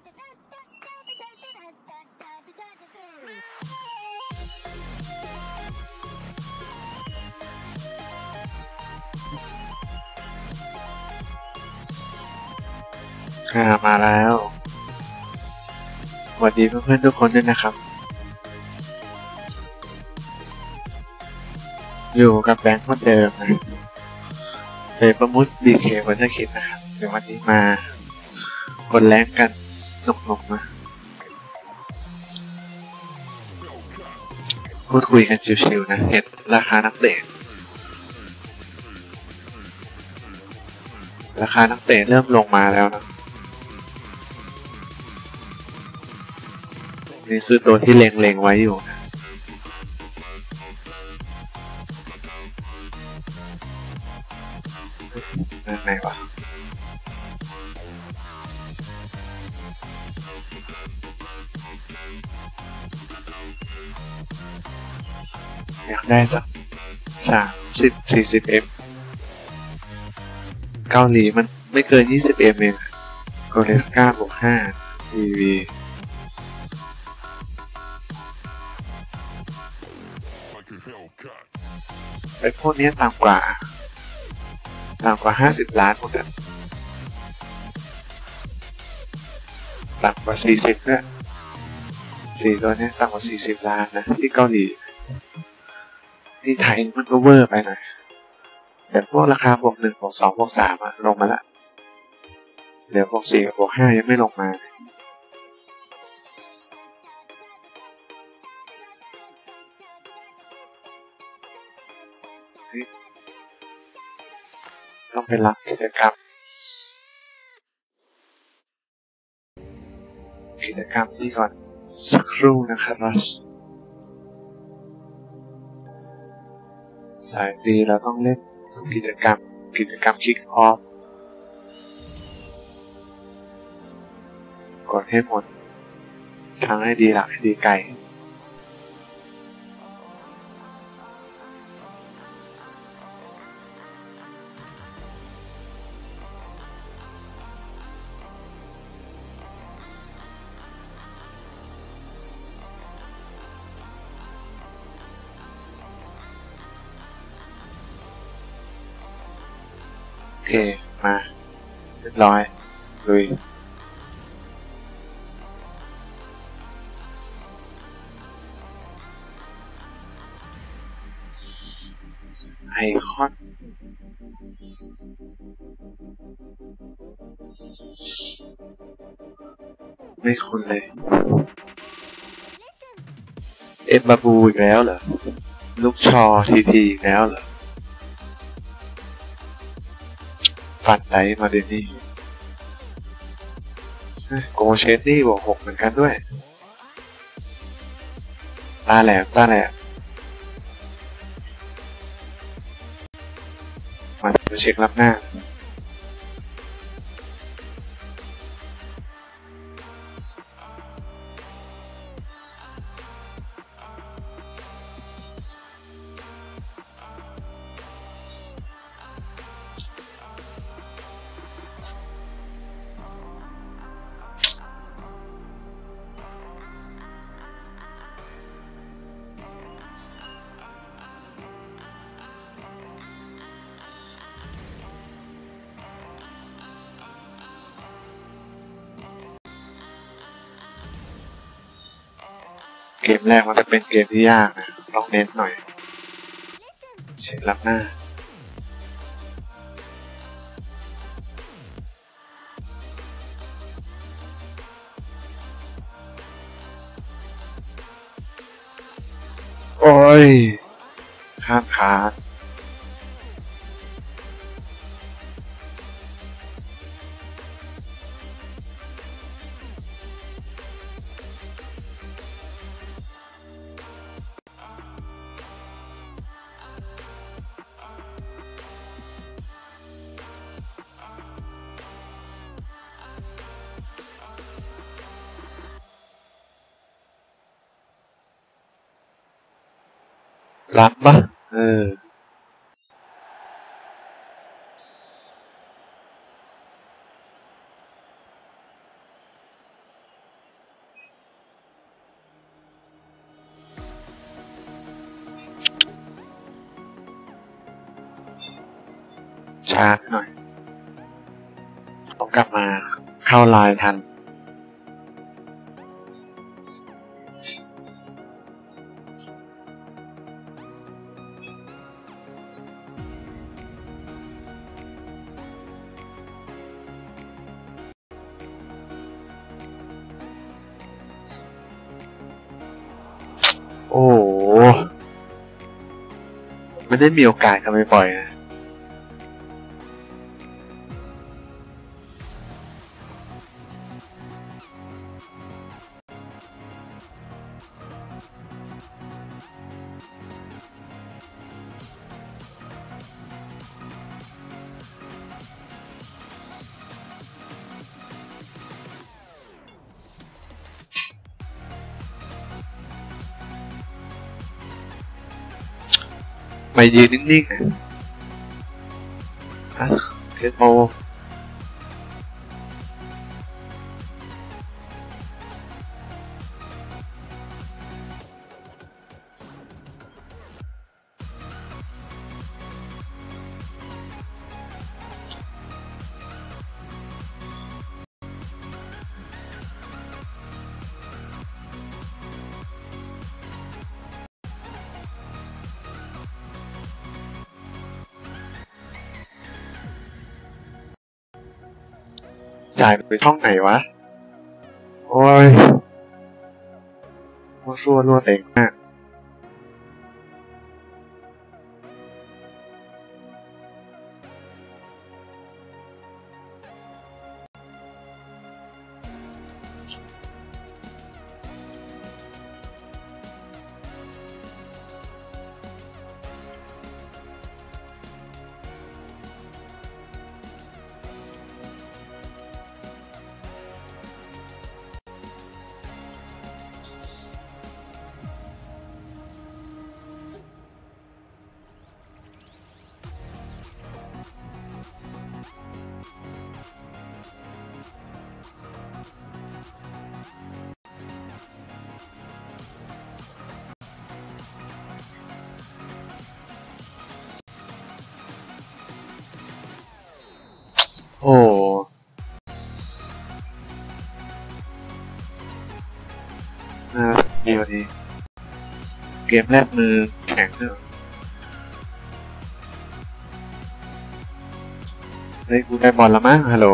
มาแล้วสวัสดีเพื่อนๆทุกคนด้วยนะครับอยู่กับแบงค์เหมือนเดิมนะเป็นประมุข BK วัชคิดนะครับเดี๋ยววันนี้มากดแรงกันหนุกๆนะพูดคุยกันชิวๆนะเห็นราคานักเตะเริ่มลงมาแล้วนะนี่คือตัวที่เล็งไว้อยู่นะนั่นไงวะอยากได้สัก30-40M เกาหลีมันไม่เกิน 20M เองโกเลสกาบวก5 EV ไอ้พวกนี้ต่ำกว่า50 ล้านหมดเลยต่ำกว่า40ด้วย4ตัวนี้ต่ำกว่า40 ล้านนะที่เกาหลีที่ไทยมันก็เวอร์ไปหน่อยแต่พวกราคาบวก1บวก2บวก3อะลงมาละเดี๋ยวบวก4กับบวก5ยังไม่ลงมาต้องไปรับกิจกรรมนี้ก่อนสักครู่นะครับสายฟรีเราต้องเล่นกิจกรรมคิกออฟกดให้หมดทั้งให้ดีหลักให้ดีไกลโอเคมาเรียบร้อยลุยไอคอนไม่คุ้นเลยเอ็มบาบูอีกแล้วเหรอลูกชอทีอีกแล้วเหรอฟันไดมาเดนี่โกเชนนี่บวก6เหมือนกันด้วยตาแหลมมาเช็ครับหน้าเกมแรกมันจะเป็นเกมที่ยากนะต้องเน้นหน่อยเช็ครับหน้าโอ้ยข้ามขารับปะช้าหน่อยต้องกลับมาเข้าไลน์ทันโอ้ไม่ได้มีโอกาสกันบ่อยๆนะไม่ยืนนิ่งๆนะเทสโมจ่ายไปช่องไหนวะโอ้ยมัวซั่วรัวเต็งมากโอ้น่าดีวันนี้เกมแรกมือแข็งเนอะเฮ้ยกูได้บอลแล้วมั้งฮัลโหล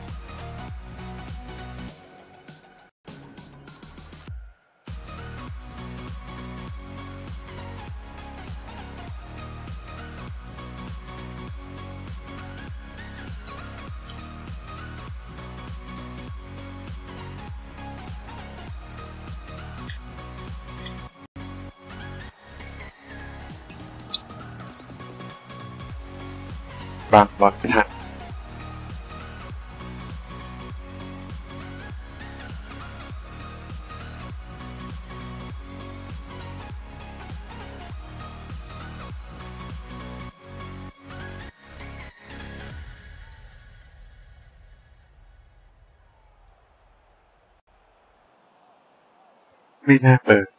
บางบอลไม่ทันไม่น่าเปิด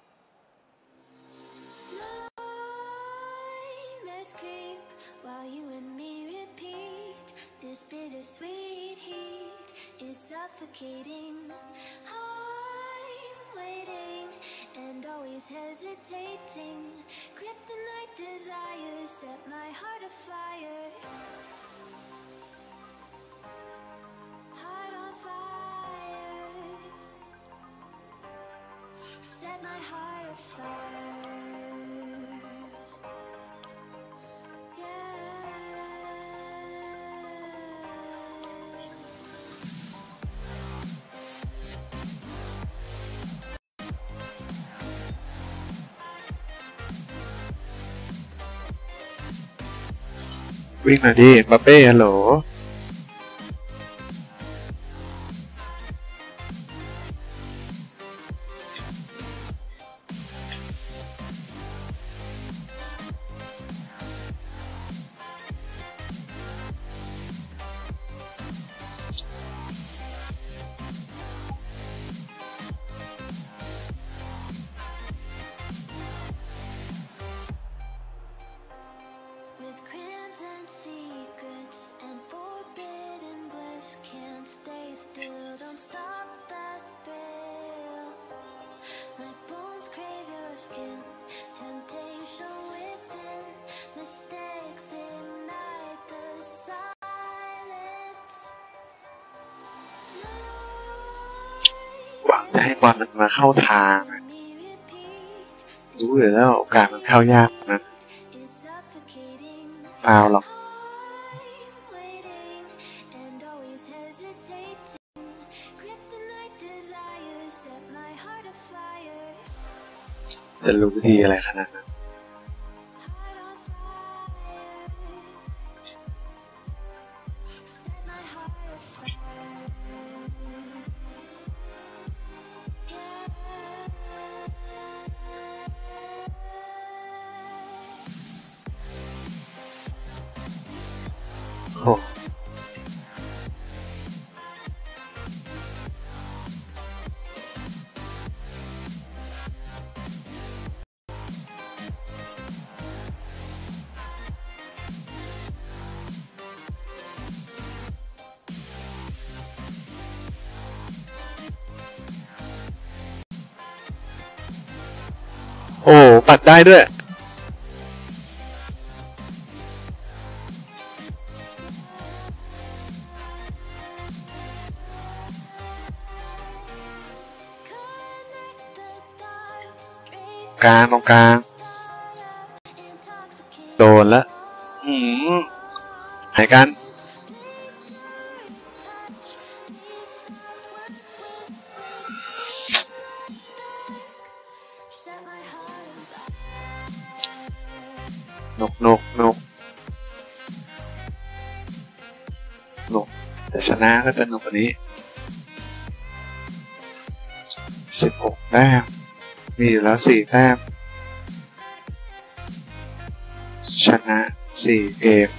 Suffocating, I'm waiting and always hesitating. Kryptonite desires set my heart afire. Heart on fire. Set my heart afire. วิ่งมาดิมบัปเป้ฮัลโหลบอลมันมาเข้าทางรู้อยู่แล้วโอกาสมันเข้ายากนะฟาวหรอกจะรู้ดีอะไรขนาดนั้นโอ้โอ้ปัดได้ด้วยกลางตรงกลางโดนแล้วหายกันนกแต่ชนะก็จะนกกว่านี้16 แต้มมีอยู่แล้ว4 แต้มชนะ4 เกม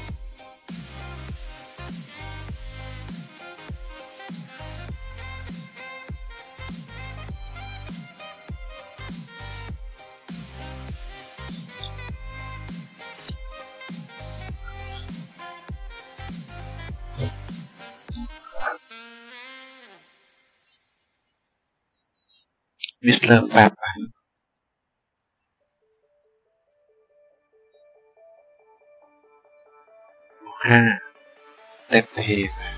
มิสเตอร์แฟบ5 เต็มที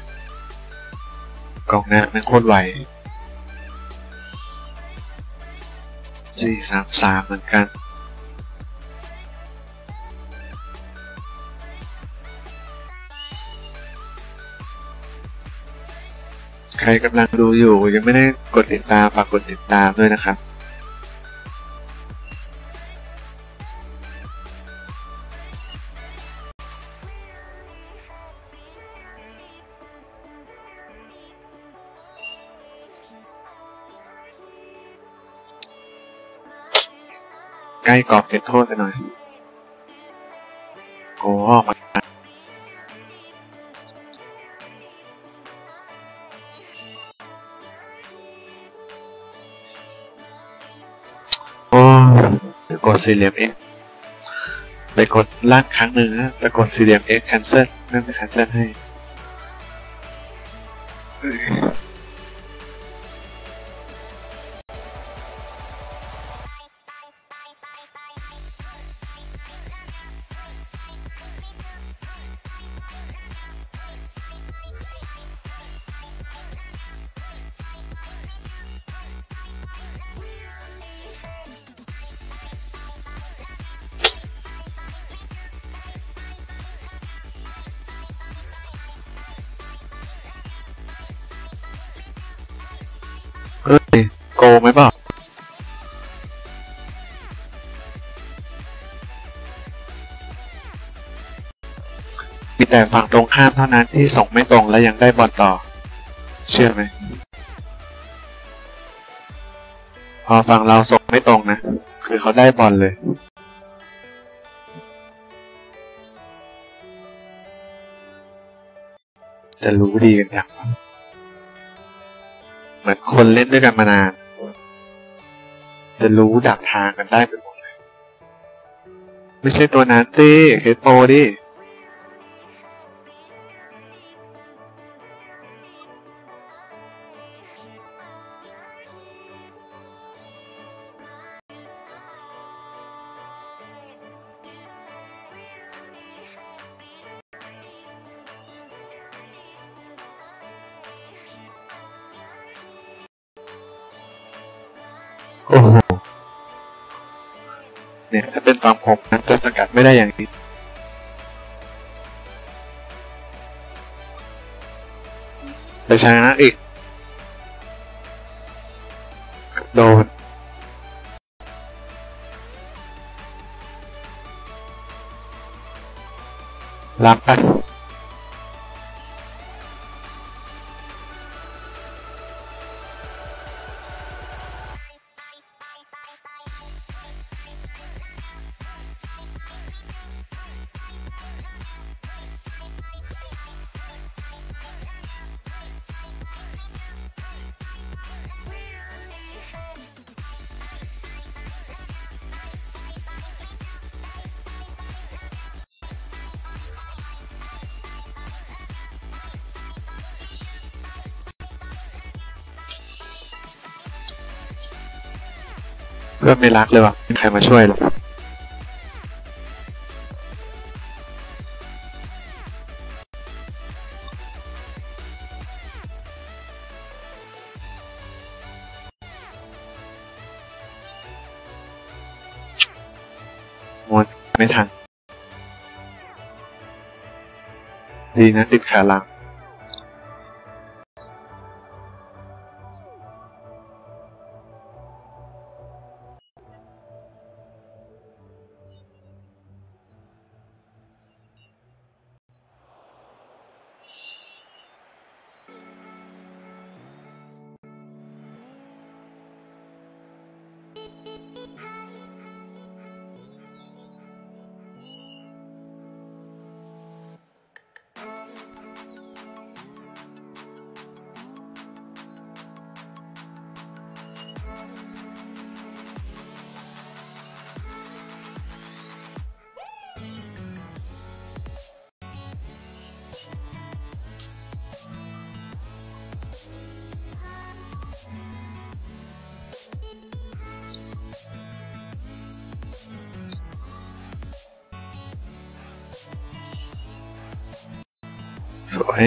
กองหน้ามันโคตรไว4-3-3เหมือนกันใครกำลังดูอยู่ยังไม่ได้กดติดตามฝากกดติดตามด้วยนะครับใกล้กรอบเขตโทษไปหน่อยโกออกมาจะกดสี่เหลี่ยม X ไปกดล่างครั้งหนึ่งนะแต่กดสี่เหลี่ยม X cancel นั่นไม่ cancel ให้โกไหมเปล่ามีแต่ฝั่งตรงข้ามเท่านั้นที่ส่งไม่ตรงและยังได้บอลต่อเชื่อไหมพอฝั่งเราส่งไม่ตรงนะคือเขาได้บอลเลยจะรู้ดีกันอย่างเหมือนคนเล่นด้วยกันมานานจะรู้ดักทางกันได้ไปหมดเลยไม่ใช่ตัวนั้นสิเคสโปดิโอ้โหเนี่ยถ้าเป็นฝั่งผมนะจะสกัดไม่ได้อย่างนี้แต่ชนะอีกโดนรับไปเพื่อนไม่รักเลยว่ะไม่มีใครมาช่วยหรอกหมดไม่ทันดีนะติดขาหลังสวย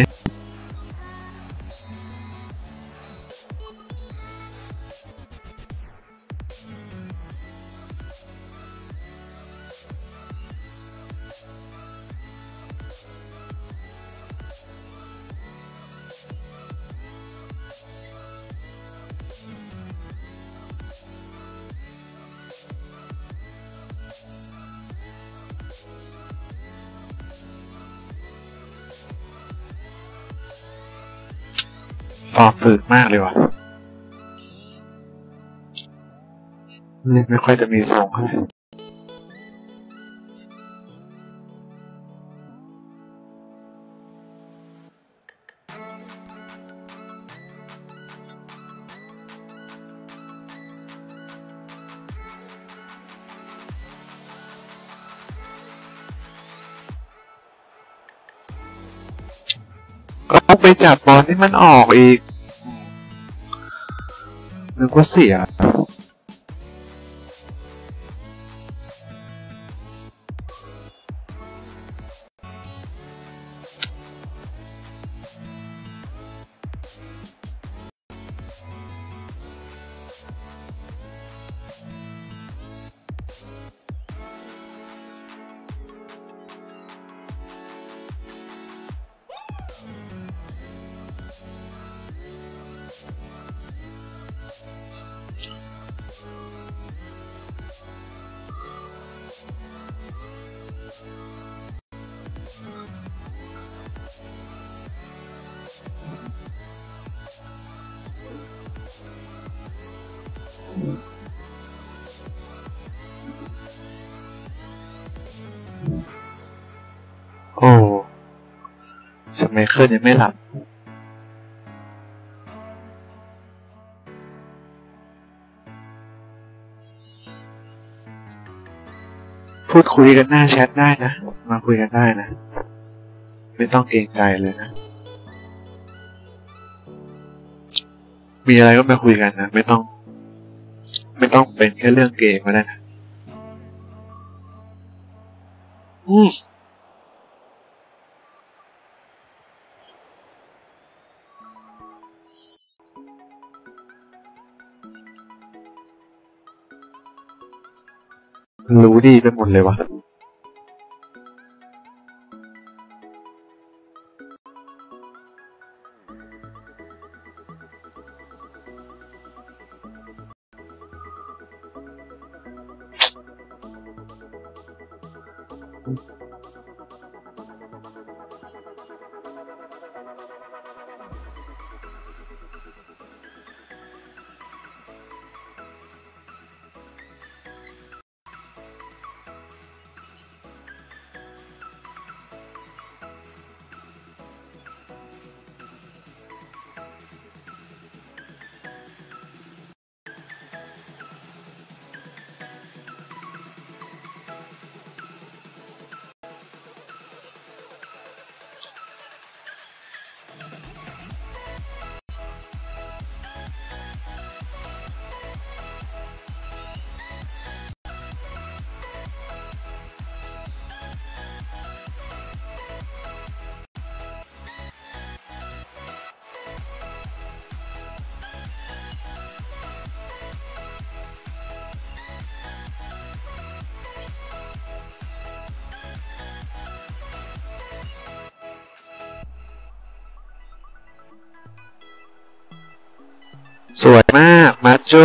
ฟอร์มฝืดมากเลยว่ะเล่นไม่ค่อยจะมีทรงเลยก็ต้องไปจับบอลที่มันออกอีกนึกว่าเสียโอ้สมัยเคิลยังไม่หลับพูดคุยกันหน้าแชทได้นะมาคุยกันได้นะไม่ต้องเกรงใจเลยนะมีอะไรก็มาคุยกันนะไม่ต้องเป็นแค่เรื่องเกมก็ได้นะรู้ดีไปหมดเลยวะสวยมากมาโจ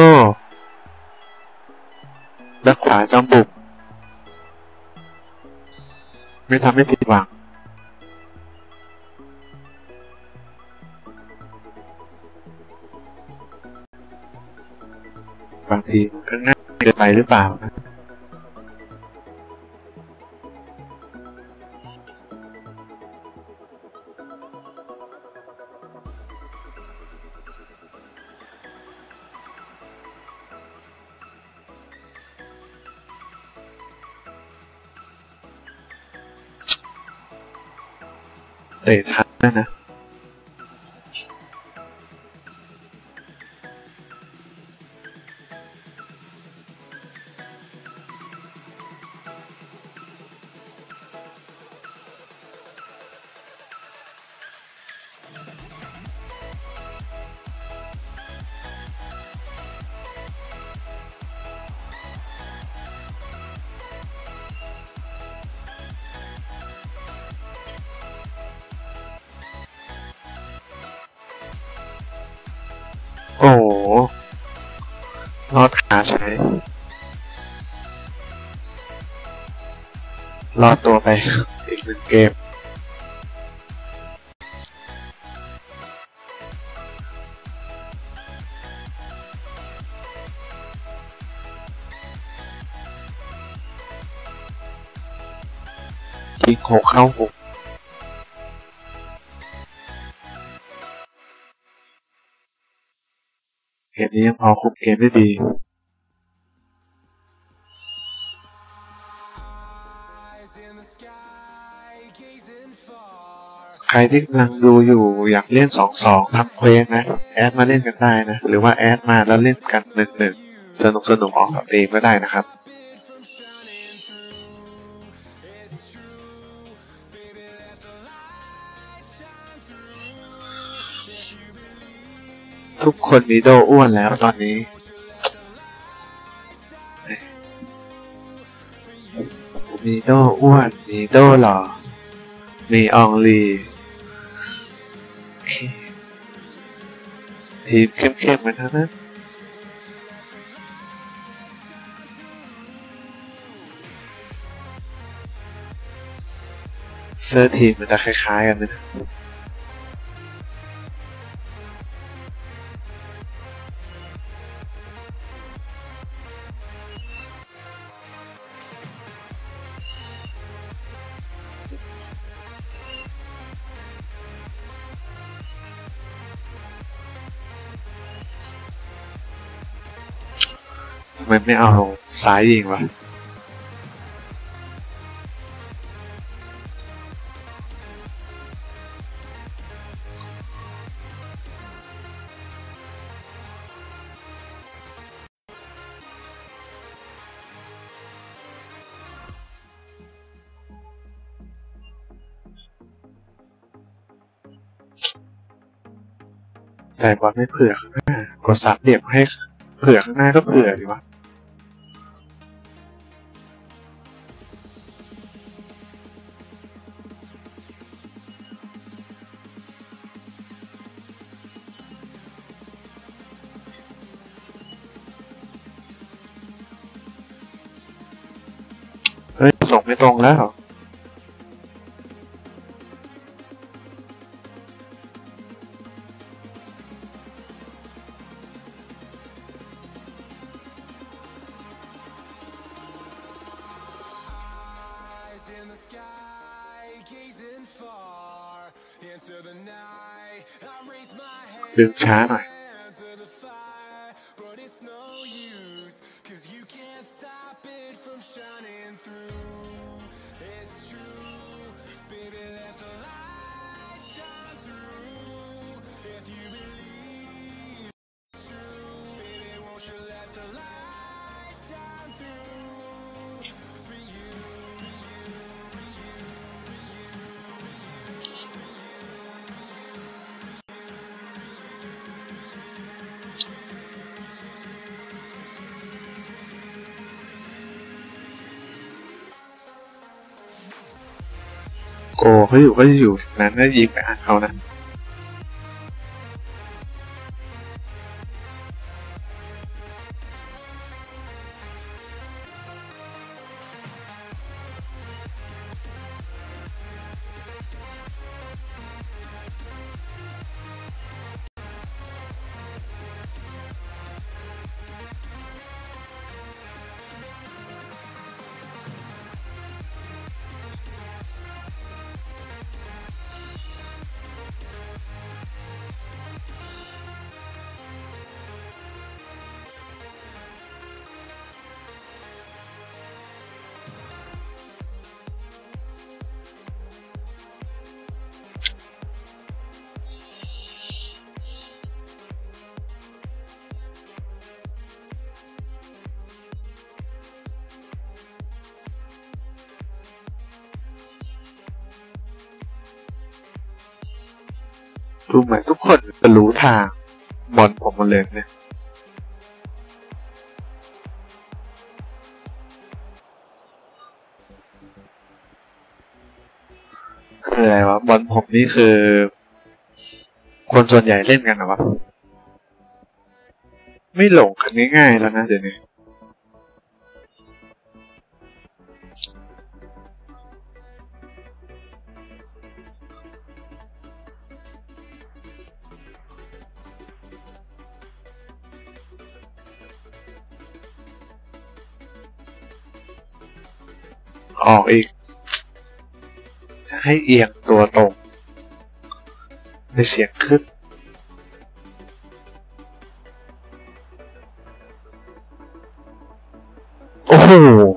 แบ็คขวาจอมบุกไม่ทำให้ผิดหวังบางทีมันก็ง่ายเกินไปหรือเปล่านะเตะทันนะโอ้โหรอดขาใช่รอดตัวไปอีกหนึ่งเกมยิงหกเข้าหกเกมนี้ยังพอคุมเกมได้ดีใครที่กำลังดูอยู่อยากเล่น 2-2 ทำเควสนะแอดมาเล่นกันได้นะหรือว่าแอดมาแล้วเล่นกัน 1-1 สนุกออกกับเองก็ได้นะครับทุกคนมีโดอ้วนแล้วตอนนี้มีโดอ้วนมีโดหล่อมีอองลีทีมเข้มๆกันทั้งนั้นเสื้อทีมมันจะคล้ายๆกันนะทำไมไม่เอาซ้ายยิงวะแต่บอลไม่เผื่อข้างหน้ากดซับเดี่ยมให้เผื่อข้างหน้าก็เผื่อดีวะส่งไม่ตรงแล้วดึงช้าหน่อยโกเขาอยู่ก็อยู่นั้นถ้ายิงไปอ่านเขานะดูเหมือนทุกคนจะรู้ทางบอลผมหมดเลยเนี่ยคืออะไรวะบอลผมนี่คือคนส่วนใหญ่เล่นกันเหรอวะไม่หลงกันง่ายๆแล้วนะเดี๋ยวนี้ออกอีกจะให้เอียงตัวตรงในเสียงขึ้นโอ้โห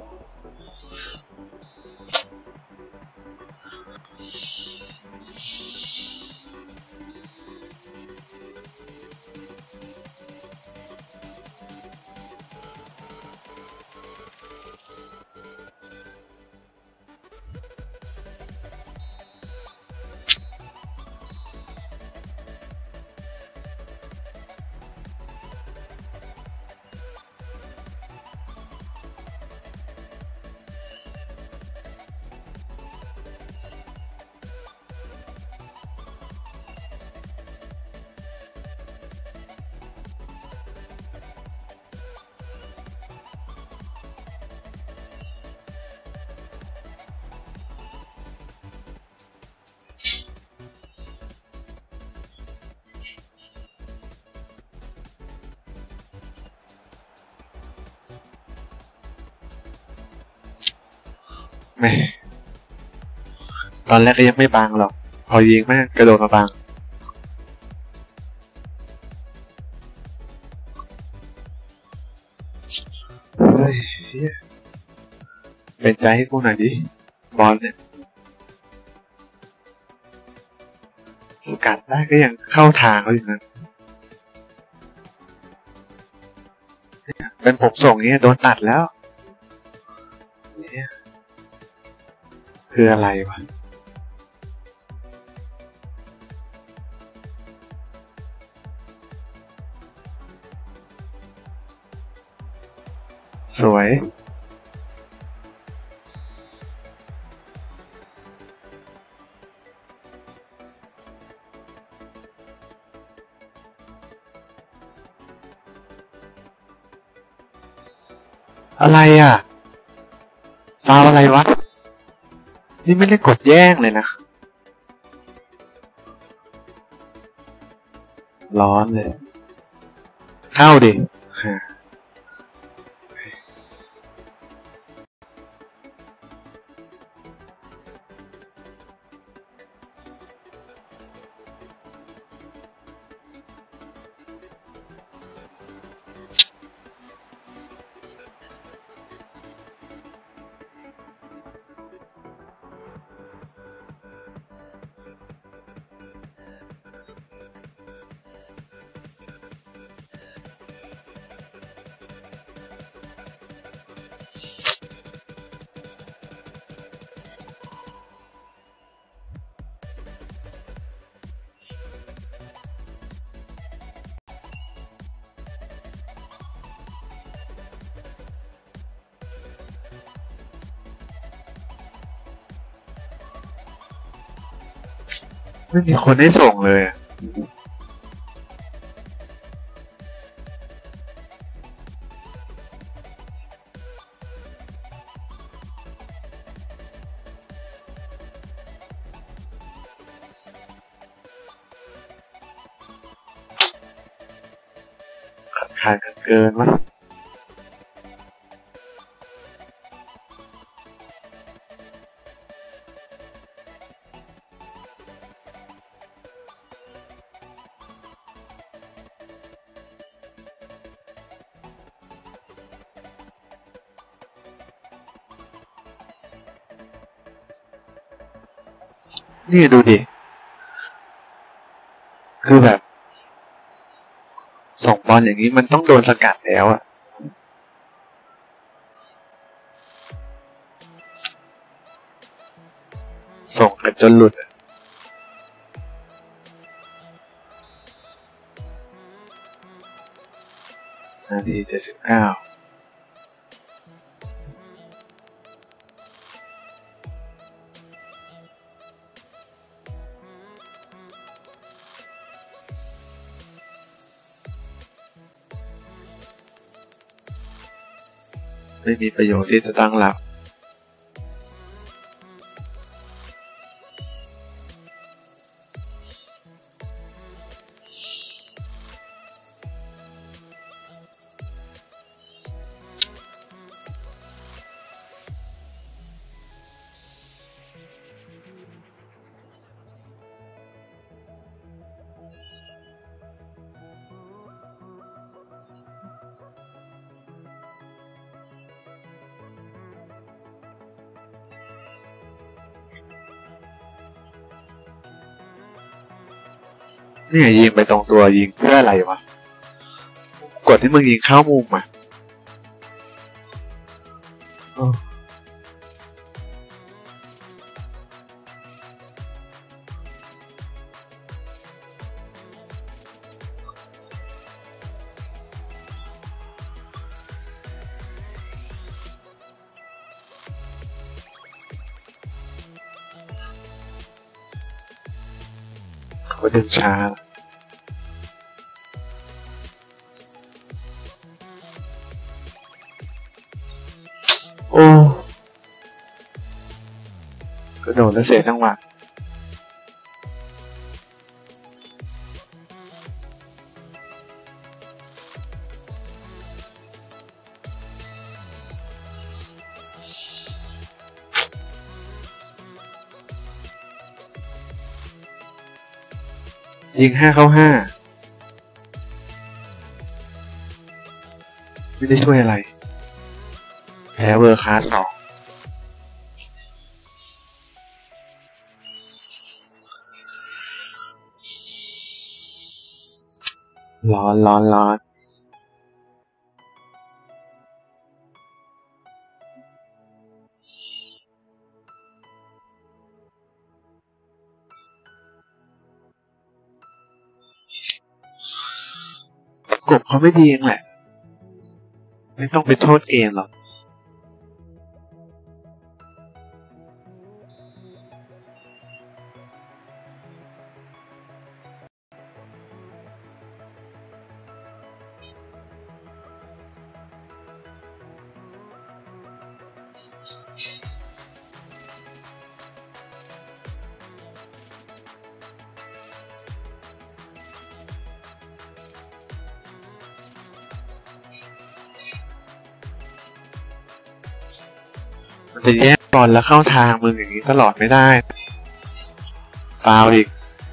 ไม่ตอนแรกก็ยังไม่บางหรอกพอยิงแม่งกระโดดมาบางเฮ้ยเป็นใจให้กูหน่อยดิบอลเนี่ยสกัดได้ก็ยังเข้าทางเขาอยู่นะเป็นผมส่งนี้โดนตัดแล้วเนี่ยคืออะไรวะสวยอะไรอ่ะฟาวอะไรวะนี่ไม่ได้กดแย่งเลยนะ ร้อนเลย เข้าดิไม่มีคนให้ส่งเลยอะขาดกันเกินวะนี่ดูดิ คือแบบ ส่งบอลอย่างนี้มันต้องโดนสกัดแล้วอะส่งกันจนหลุดนาที79ไม่มีประโยชน์ที่จะตั้งรับเนี่ยยิงไปตรงตัวยิงเพื่ออะไรวะกดให้มึงยิงเข้ามุมอ่ะเขาดึงช้าโอ้กระโดดแล้วเสียจังหวะยิง5 เข้า 5ไม่ได้ช่วยอะไรแพ้เวอร์คลาส2ร้อนกบเขาไม่ดีเองแหละไม่ต้องไปโทษเองหรอกมันจะแย่งบอลแล้วเข้าทางมึงอย่างนี้ตลอดไม่ได้ฟาวล์อีก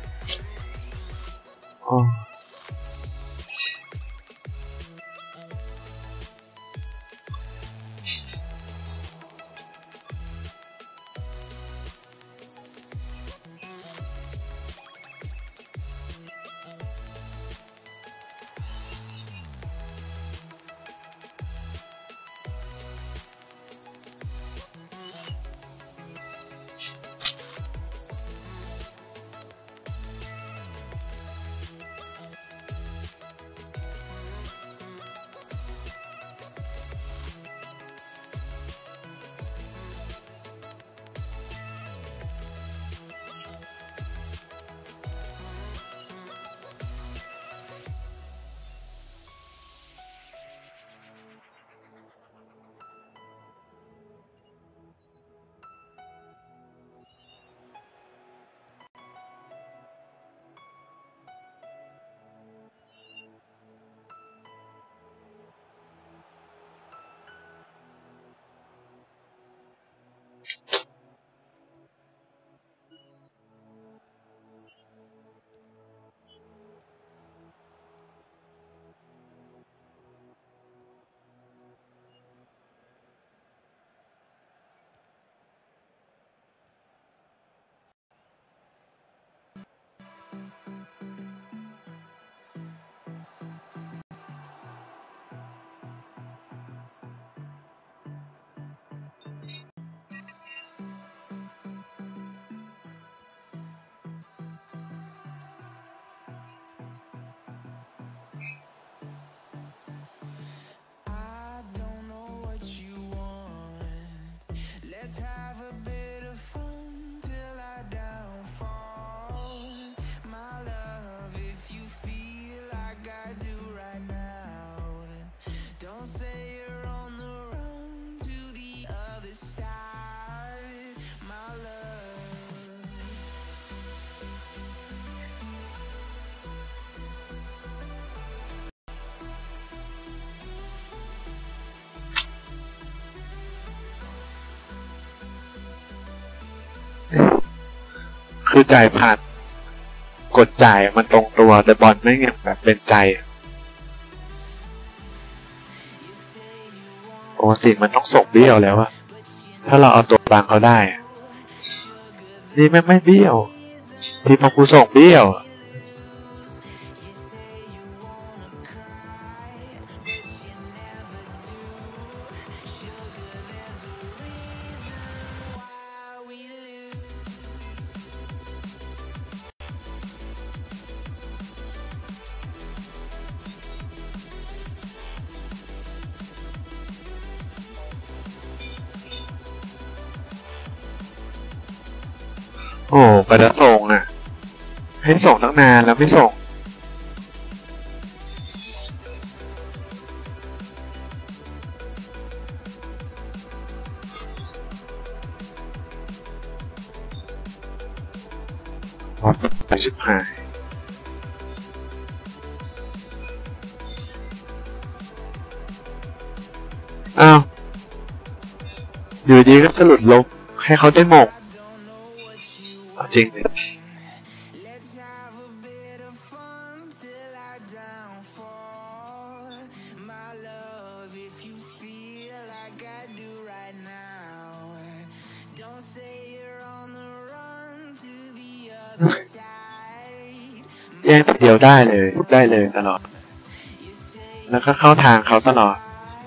คือจ่ายผ่านกดจ่ายมันตรงตัวแต่บอลไม่เงี้ยแบบเป็นใจปกติมันต้องส่งเบี้ยวแล้วอะถ้าเราเอาตัวบางเขาได้นี่ไม่เบี้ยวที่พอกูส่งเบี้ยวโอ้ก็จะส่งอ่ะให้ส่งตั้งนานแล้วไม่ส่งไปชิบหายอ้าวอยู่ดีก็สลุดลบให้เขาได้หมกจริงเลยแย่งทีเดียวได้เลยตลอดแล้วก็เข้าทางเขาตลอด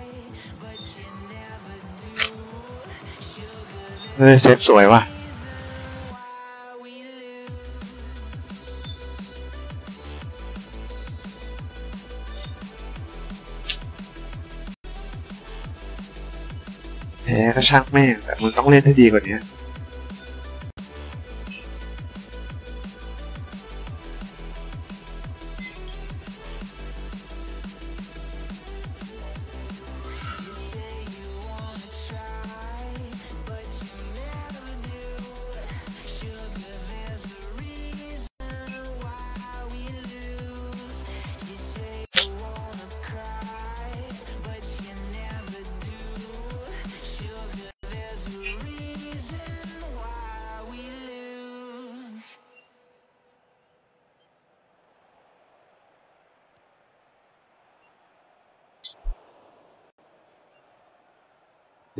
เซฟสวยว่ะแพ้ก็ช่างแม่งแต่มึงต้องเล่นให้ดีกว่านี้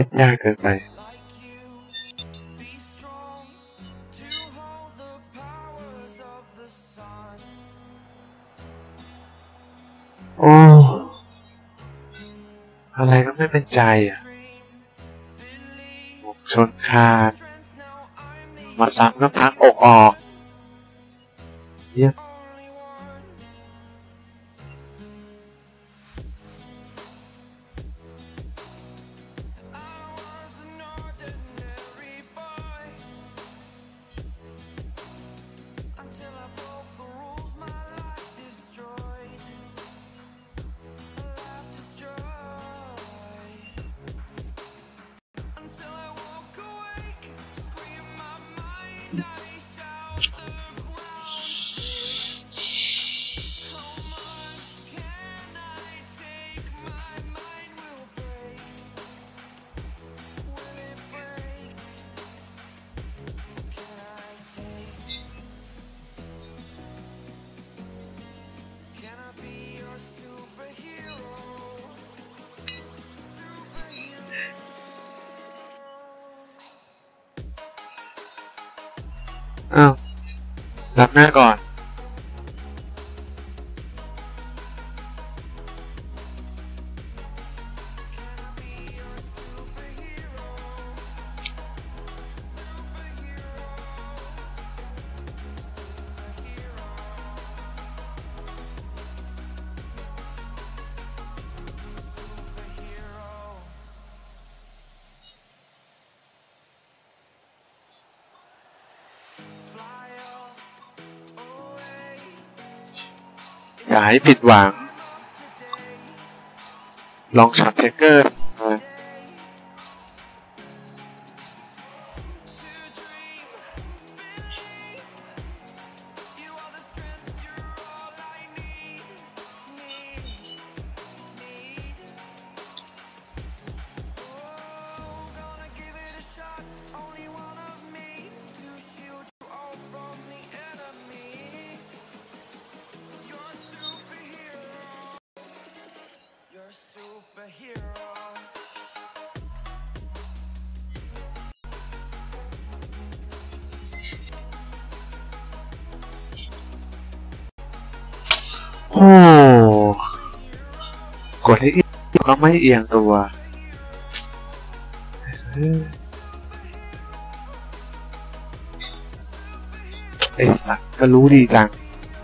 ยากเกินไปโอ้อะไรก็ไม่เป็นใจอ่ะอกชนคานมาซ้ำก็พักอกออกเยี่ยมอ้าวรับหน้าก่อนอย่าให้ผิดหวังลองช็อตเทคเกอร์โอ้กดให้เอียงก็ไม่เอียงตัวไอ้สัตว์ก็รู้ดีจัง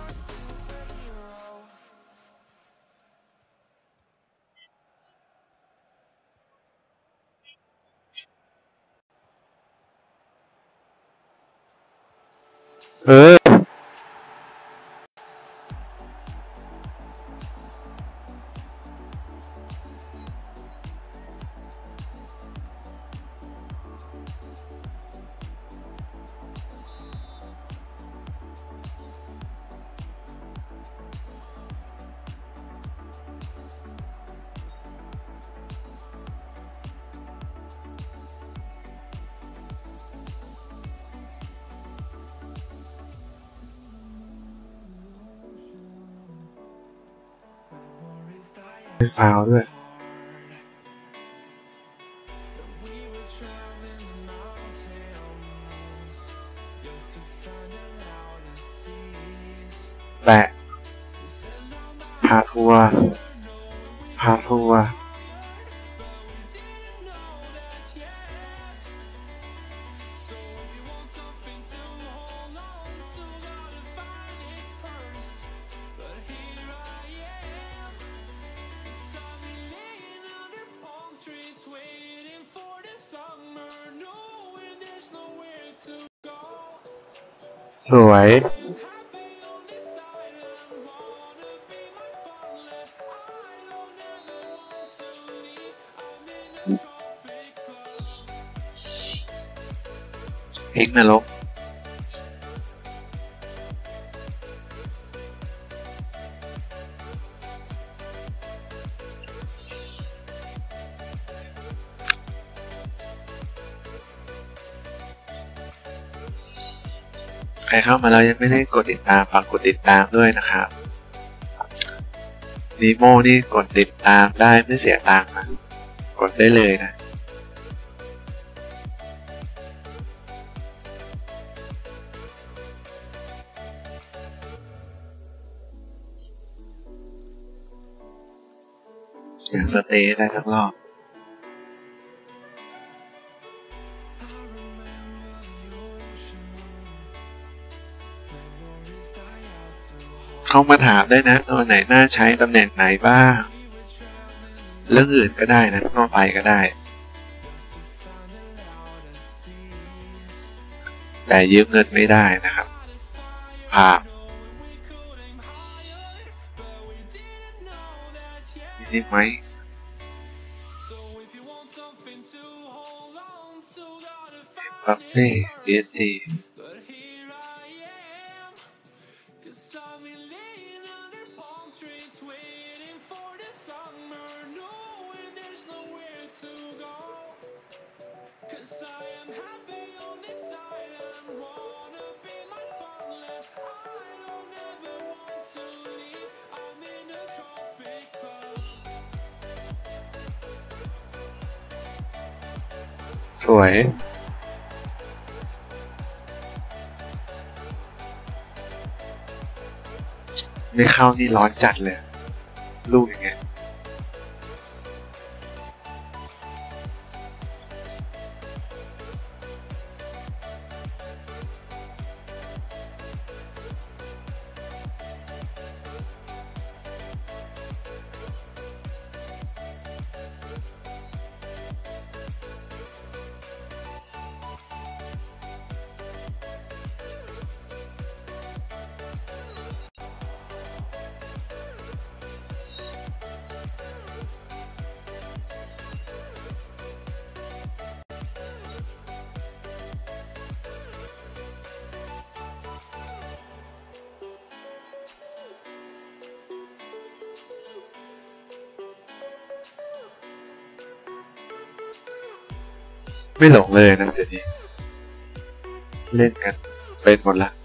เป็นฟาวด้วยแต่พาทัวร์สวยเพลงนรกใครเข้ามาแล้วยังไม่ได้กดติดตามฝากกดติดตามด้วยนะครับนีโมนี่กดติดตามได้ไม่เสียตังค์นะกดได้เลยนะอยากสเตย์ได้ทั้งรอบเข้ามาถามได้นะตัวไหนน่าใช้ตำแหน่งไหนบ้างเรื่องอื่นก็ได้นะทั่วไปก็ได้แต่ยืมเงินไม่ได้นะครับผ่านี่ไหมบัฟเฟ่PSGสวยไม่เข้านี่ร้อนจัดเลยลูกอย่างเงี้ยไม่หลงเลยนะเดี๋ยวนี้เล่นกันเป็นหมดละ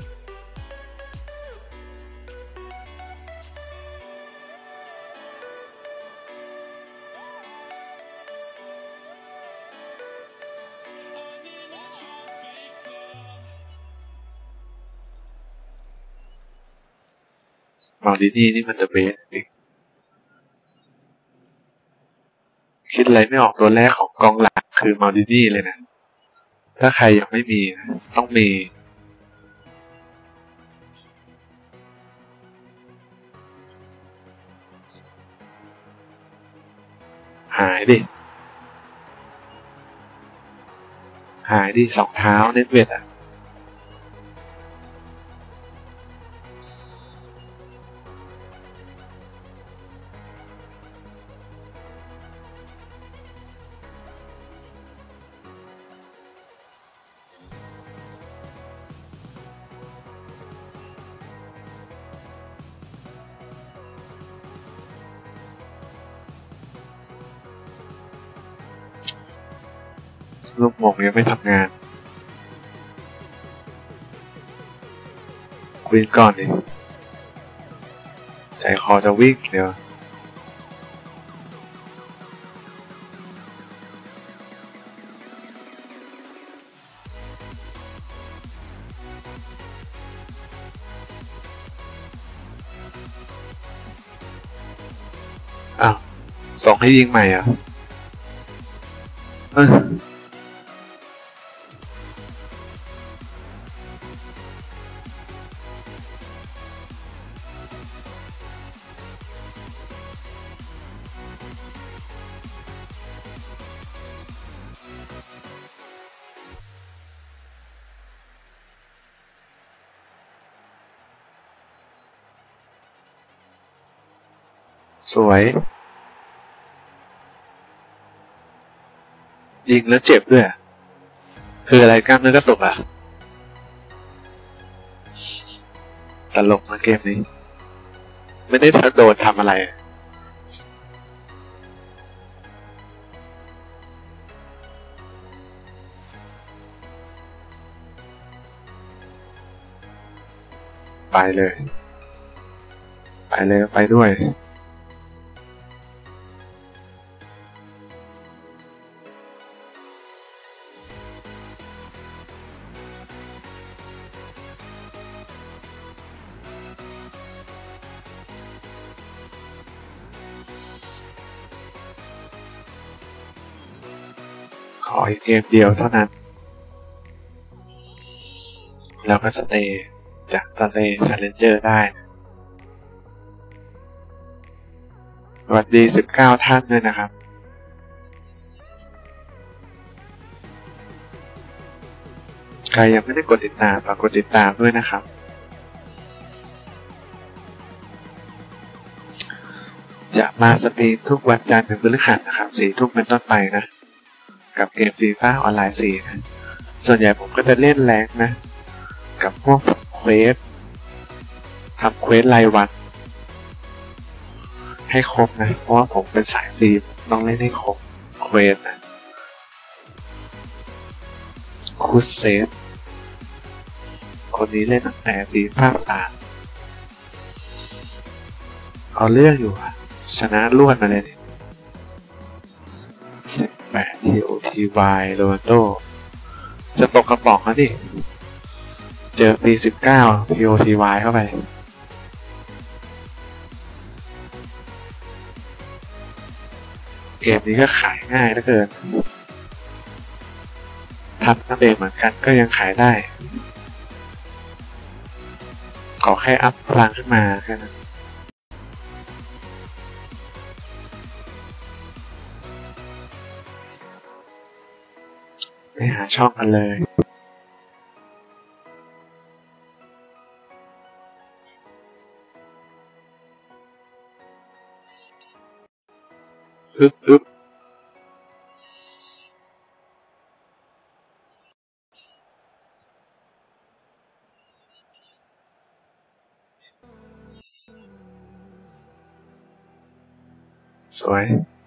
มาดินี่นี่มันจะเบสจริงคิดอะไรไม่ออกตัวแรกของกองหลักคือมาดินี่เลยนะถ้าใครยังไม่มีนะต้องมีหายดิสองเท้าเน็ตเวทอ่ะลูกมงยังไม่ทำงานคุยก่อนดิใจคอจะวิ่งเดี๋ยวอ้าวส่งให้ยิงใหม่อ่ะสวยยิงแล้วเจ็บด้วยคืออะไรกล้ามเนื้อกระตุกอ่ะตลกนะเกมนี้ไม่ได้โดนทำอะไรไปเลยไปด้วยขออีกเกมเดียวเท่านั้นแล้วก็สเตย์จากสเตย์ชาเลนเจอร์ได้สวัสดี19ท่านด้วยนะครับใครยังไม่ได้กดติดตามฝากกดติดตามด้วยนะครับจะมาสตรีมทุกวันจันทร์ถึงพฤหัสนะครับ4 ทุ่มเป็นต้นไปนะกับเกมฟรีไฟออนไลน์4นะส่วนใหญ่ผมก็จะเล่นแรงนะกับพวกเควสทำเควสรายวันให้ครบนะเพราะว่าผมเป็นสายฟรีต้องเล่นให้ครบเควสนะคูเซฟคนนี้เล่นตั้งแต่ฟรีไฟ3เอาเรื่องอยู่อะชนะรวดมาเลย18 TOTY โรนัลโดจะตกกระป๋องแล้วดิเจอปี19 TOTY เข้าไปเกมนี้ก็ขายง่ายเหลือเกินทำตั้งเองเหมือนกันก็ยังขายได้ขอแค่อัพพลังขึ้นมาแค่นั้นไปหาช่องกันเลยอึ๊บสวย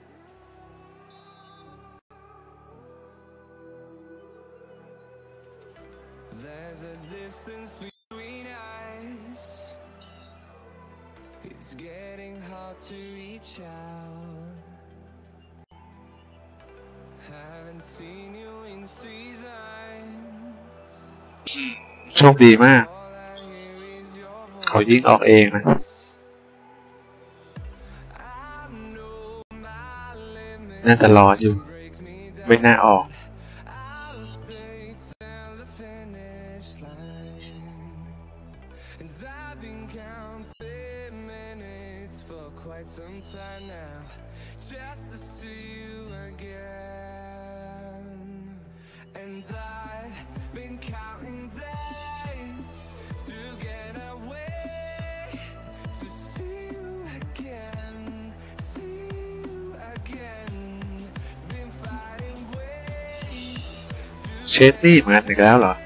โชคดีมากเขายิงออกเองนะน่าจะร้อนอยู่ไม่น่าออกเชดดี้เหมือนกันอีกแล้วเหรอ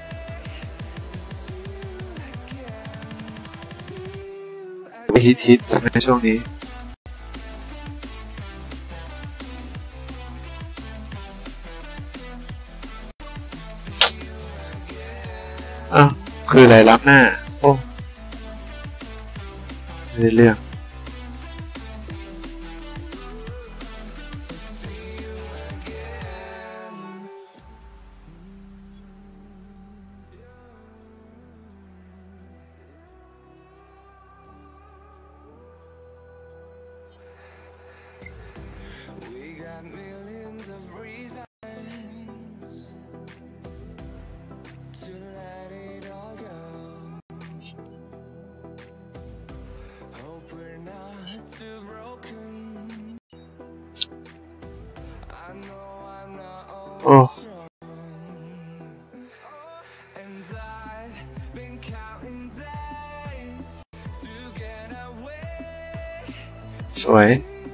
ฮิตใช่ไหมช่วงนี้อ้าวคืออะไรรับหน้าโอ้ไม่ได้เรื่องโอ้สวย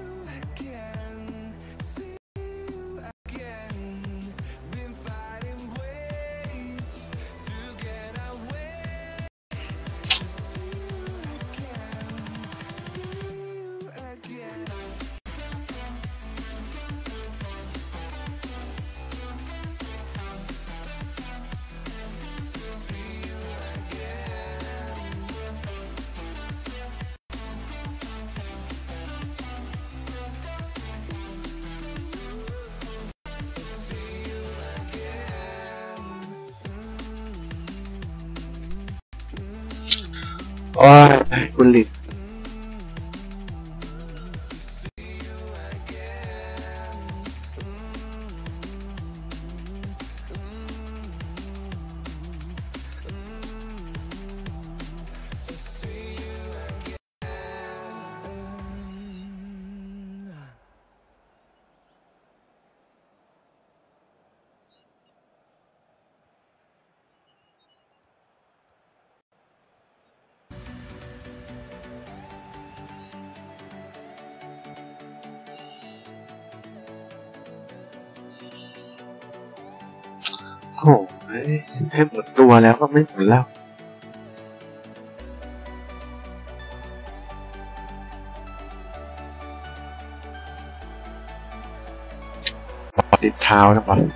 โอ้ยบุลลิตเฮ้ยให้หมุนตัวแล้วก็ไม่หมุนแล้วติดเท้านะวะ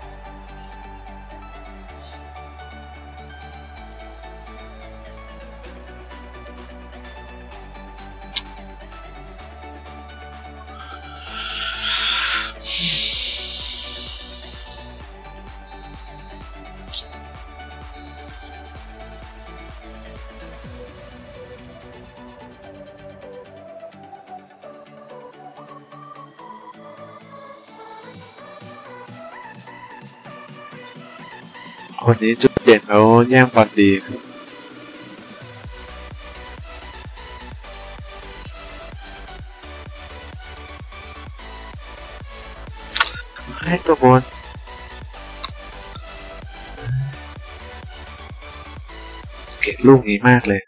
คนนี้จุดเด่นเขาแย่งบอลดีให้ตัวบอลเก็บลูกนี้มากเลย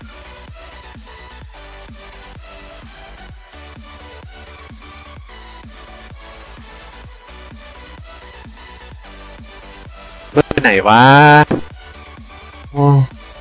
เมื่อไหนวะโอ้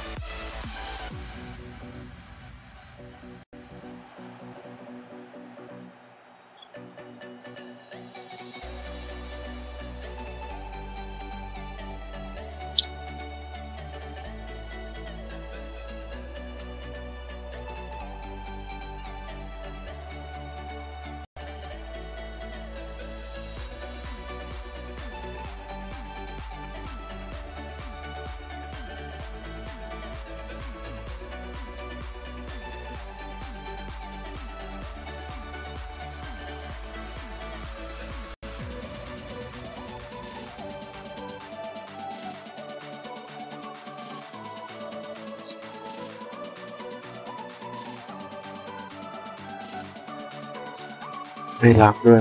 ไม่รับด้วย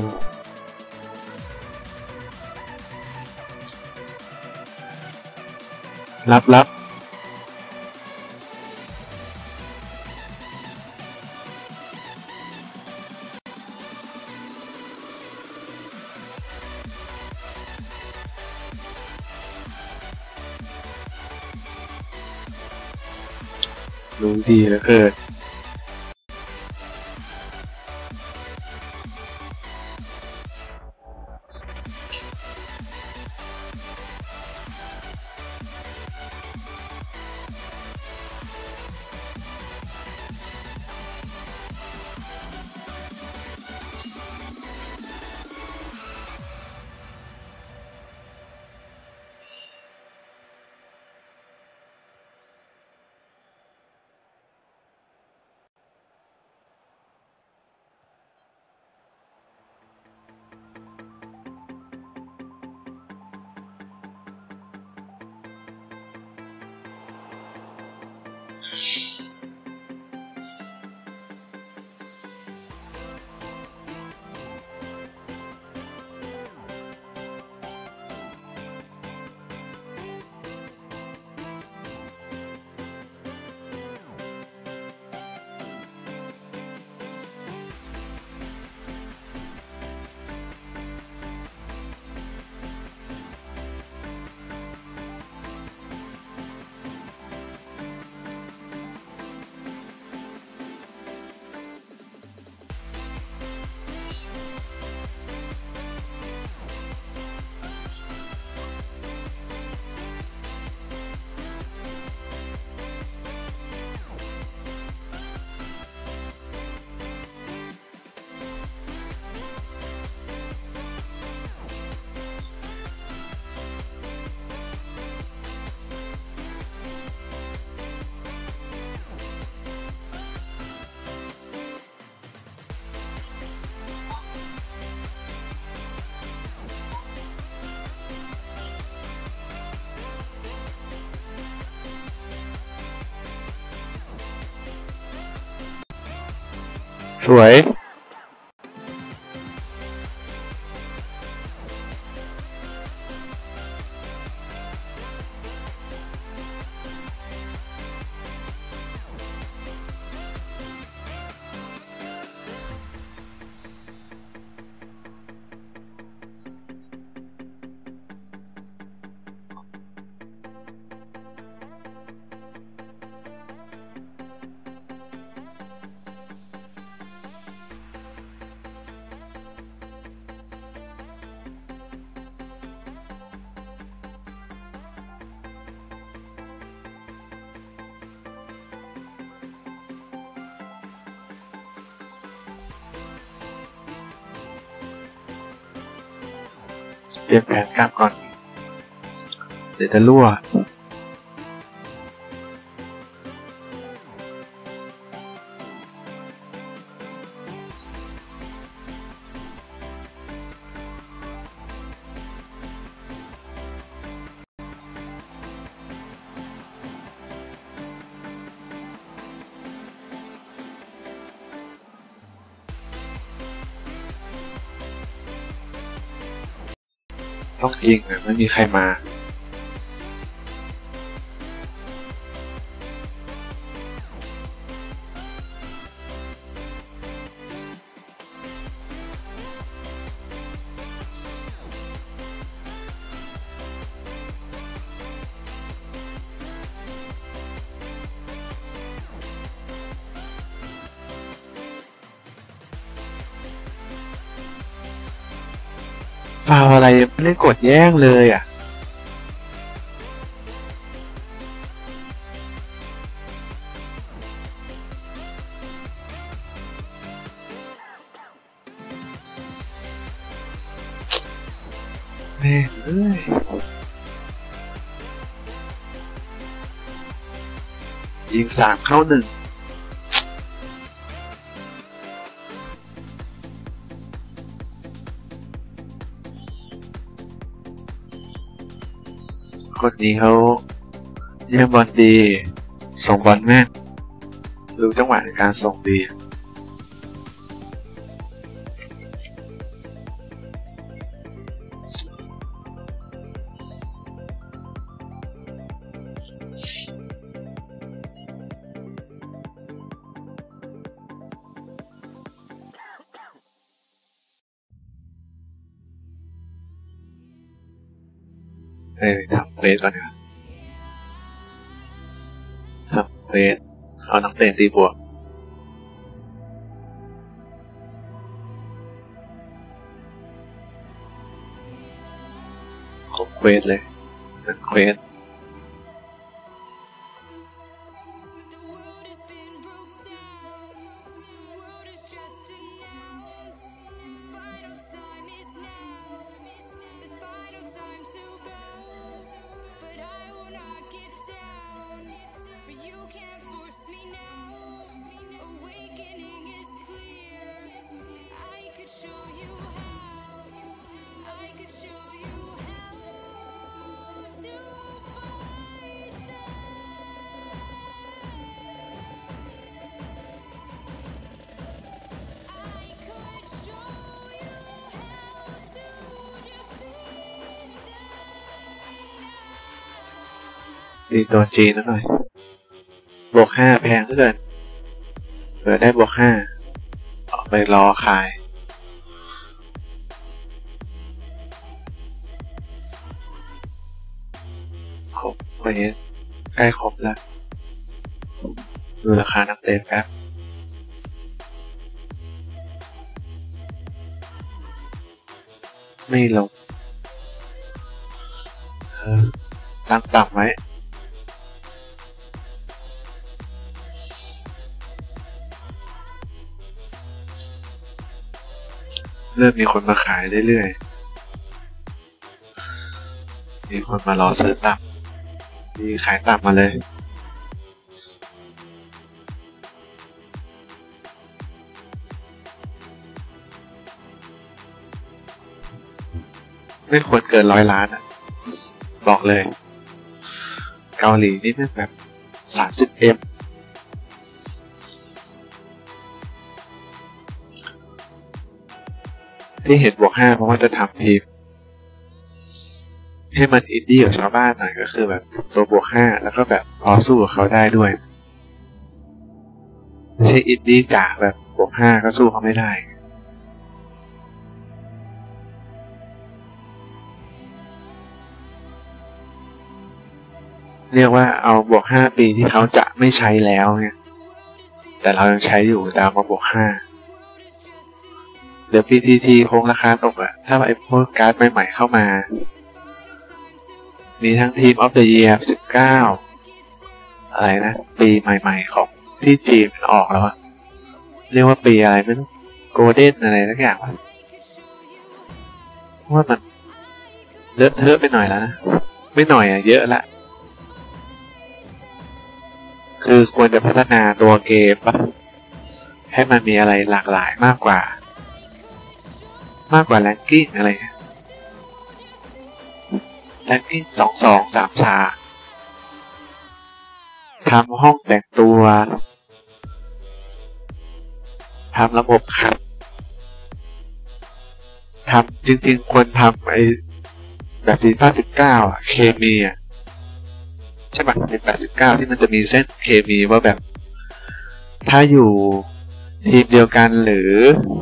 รับรู้ดีเหลือเกินสวยเปลี่ยนแผนกลับก่อนเดี๋ยวจะรั่วต้องยิงไม่มีใครมาฟาวอะไรไม่ได้กดแย่งเลยอ่ะแม่เอ้ยยิง3 เข้า 1คนนี้เขาแย่งบอลดีส่งบอลแม่นรู้จังหวะในการส่งดีทำเควสก่อนนะทำเควสเอานักเตะตีบวกครบเควสเลยนั่นเควสตีตัวจีนหน่อยบวก 5แพงเหลือเกินเผื่อได้บวก 5ออกไปรอขายครบเควสใกล้ครบแล้วดูราคานักเตะแป๊บไม่ลงตั้งต่ำไว้เริ่มมีคนมาขายเรื่อยๆมีคนมารอซื้อต่ำมีขายต่ำมาเลยไม่ควรเกิน100 ล้านอ่ะบอกเลยเกาหลีนี่แบบ 30M ที่เห็นบวก 5เพราะว่าจะทำทีมให้มันอินดี้กับชาวบ้านหน่อยก็คือแบบตัวบวก 5แล้วก็แบบพอสู้กับเขาได้ด้วยไม่ใช่อินดี้จ๋าแบบบวก 5ก็สู้เขาไม่ได้เรียกว่าเอาบวก 5 ปีที่เขาจะไม่ใช้แล้วไงแต่เรายังใช้อยู่แต่เอามาบวก 5เดี๋ยว PTT คงราคาตกอะถ้าไอ้พวกการ์ดใหม่ๆเข้ามามีทั้งทีม of the year 19อะไรนะปีใหม่ๆของที่จีนมันออกแล้วอะเรียกว่าปีอะไรไม่รู้โกลเด้นอะไรสักอย่างว่ามันเลอะเทอะไปหน่อยแล้วนะไม่หน่อยอะเยอะละคือควรจะพัฒนาตัวเกมปะให้มันมีอะไรหลากหลายมากกว่าแรงกิ้งอะไรแรงกิ้ง2-2-3 ฉากทำห้องแต่งตัวทำระบบขับทำจริงๆควรทำไอ้แบบฟีฟ่า19อะเคมีอะใช่ปะเป็น89ที่มันจะมีเส้นเคมีว่าแบบถ้าอยู่ทีมเดียวกันหรือ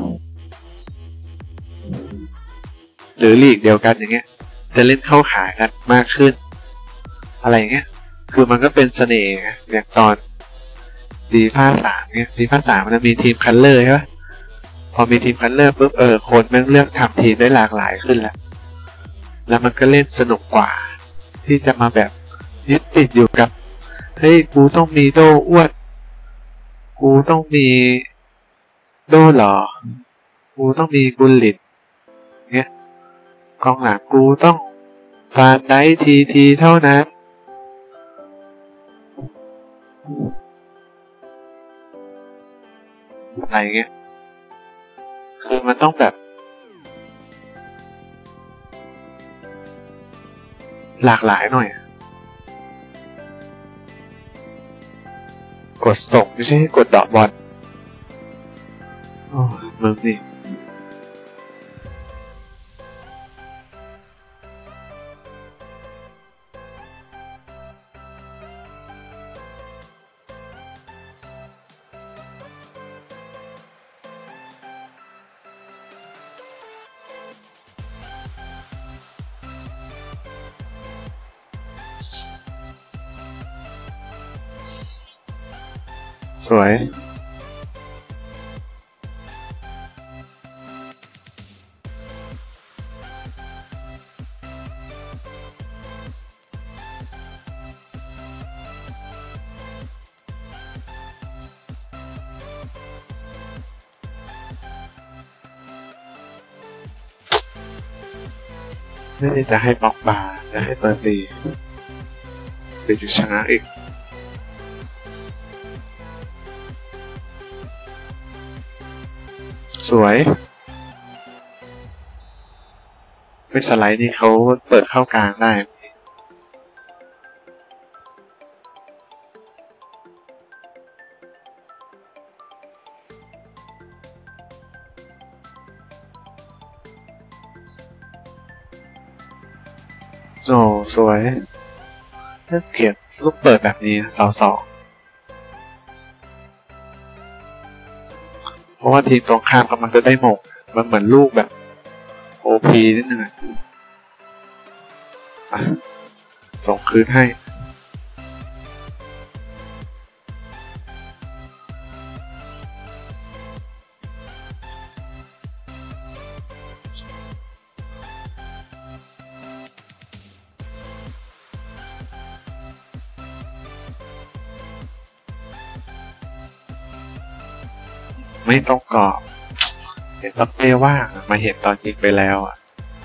ลีกเดียวกันอย่างเงี้ยจะเล่นเข้าขากันมากขึ้นอะไรอย่างเงี้ยคือมันก็เป็นเสน่ห์อย่างตอนฟีฟ่า3เนี่ยฟีฟ่า3มันจะมีทีมคัลเลอร์ใช่ปะพอมีทีมคัลเลอร์ปุ๊บคนแม่งเลือกทำทีมได้หลากหลายขึ้นแล้วมันก็เล่นสนุกกว่าที่จะมาแบบยึดติดอยู่กับเฮ้ยกูต้องมีโดอ้วนกูต้องมีโดหล่อกูต้องมีกุลลิตเงี้ยกองหลังกูต้องฟานได้ทีเท่านั้นอะไรเงี้ยคือมันต้องแบบหลากหลายหน่อยกดส่งไม่ใช่กดดอกบอลโอ้มึงนี่สวยไม่ได้จะให้บล็อกบาร์จะให้เปิดตีไปอยู่ชนะอีกสวยไม่สไลด์นี่เขาเปิดเข้ากลางได้โอ้สวยเกลียดลูกเปิดแบบนี้2-2เพราะว่าทีมตรงข้ามกำลังจะได้หมงมันเหมือนลูกแบบโอพีนิดนึงส่งคืนให้ไม่ต้องกรอบเห็นบัฟเป้ว่างมาเห็นตอนยิงไปแล้วอ่ะ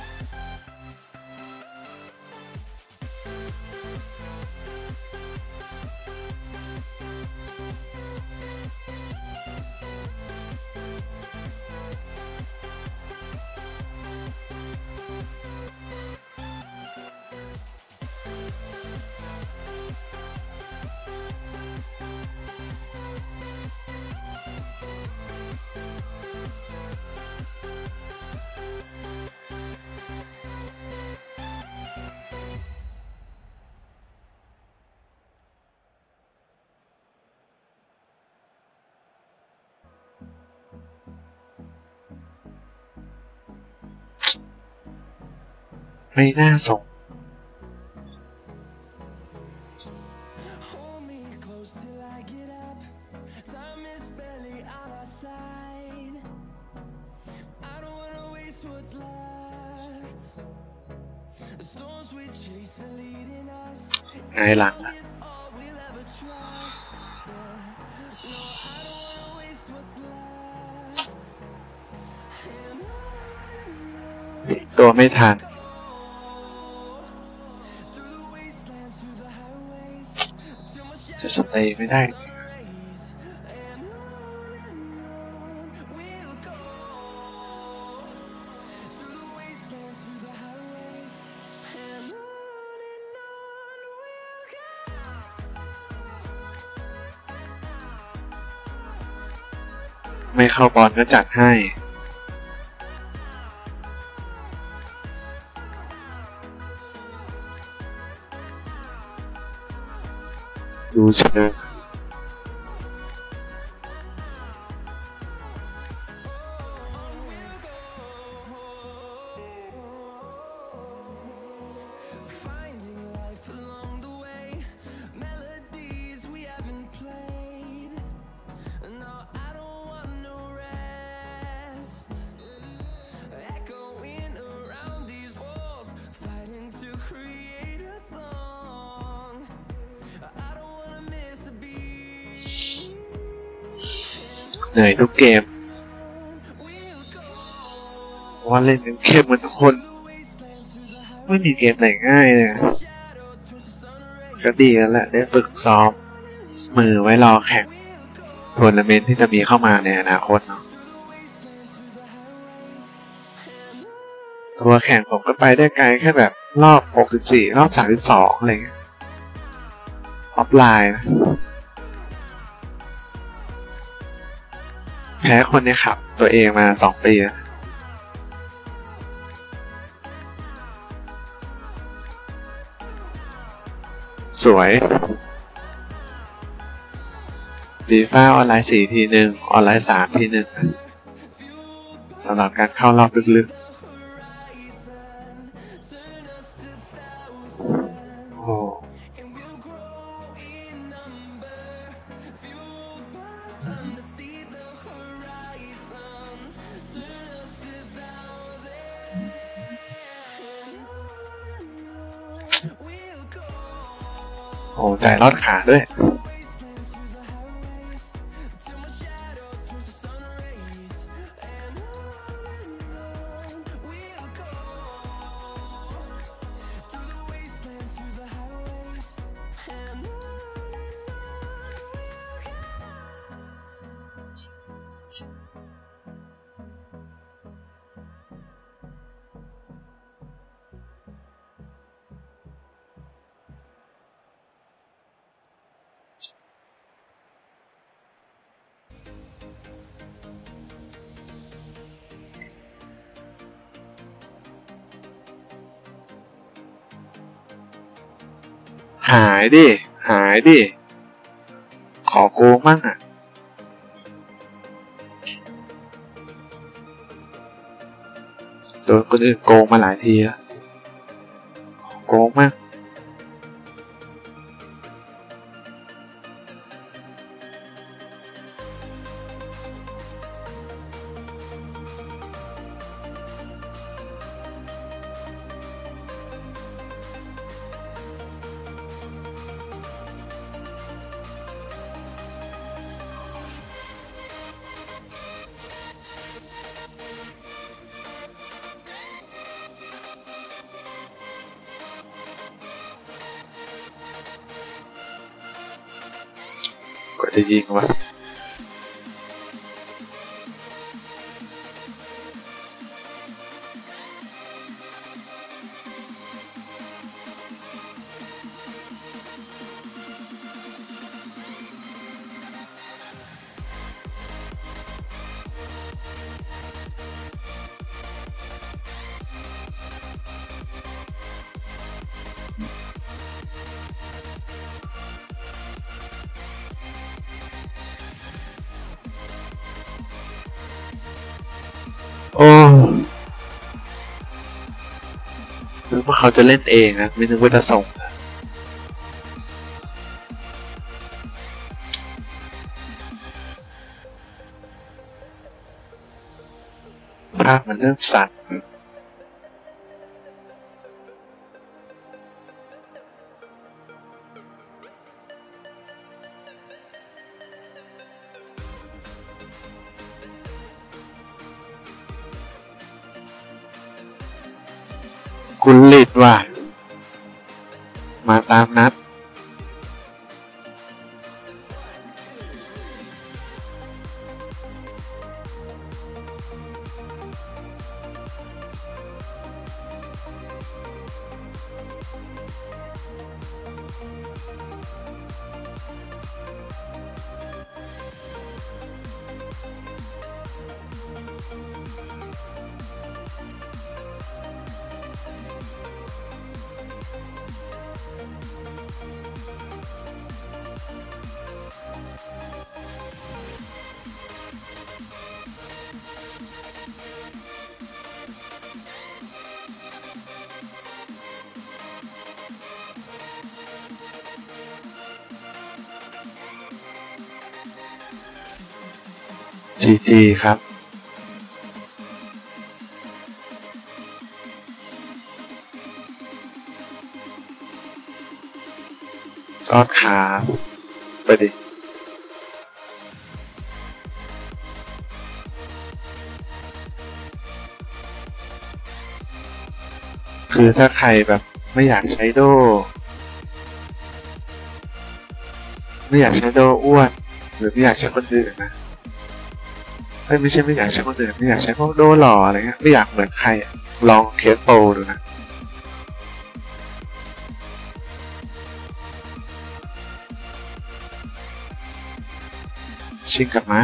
ไม่น่าส่งไงหลังนะตัวไม่ทันสเตย์ไม่ได้จริงไม่เข้าบอลก็จัดให้ดูเชิงเหนื่อยทุกเกมว่าเล่นกันเข้มเหมือนทุกคนไม่มีเกมไหนง่ายเลยก็ดีแล้วแหละได้ฝึกซ้อมมือไว้รอแข่งทัวร์นาเมนต์ที่จะมีเข้ามาในอนาคตเนาะตัวแข่งผมก็ไปได้ไกลแค่แบบรอบ64รอบ32อะไรเงี้ยออฟไลน์นะแพ้คนในขับตัวเองมา2 ปีแล้วสวยFIFA ออนไลน์4 ที1ออนไลน์3 ที1สำหรับการเข้ารอบลึกๆโอ้โหใจรอดขาด้วยหายดิขอโกงมั่งอ่ะโดนคนอื่นโกงมาหลายทีแล้วขอโกงมั่งก็จะยิงวะโอ้นึกว่าเขาจะเล่นเองนะไม่นึกว่าจะส่งภาพมันเริ่มสั่นกุลลิตว่ะมาตามนัด GG ครับรอดขาไปดิคือถ้าใครแบบไม่อยากใช้โดอ้วนหรือไม่อยากใช้คนอื่นนะไม่ใช่ไม่อยากใช้คนอื่นไม่อยากใช้พวกโดหล่ออะไรเงี้ยไม่อยากเหมือนใครลองเคสโปรดูนะชิงกลับมา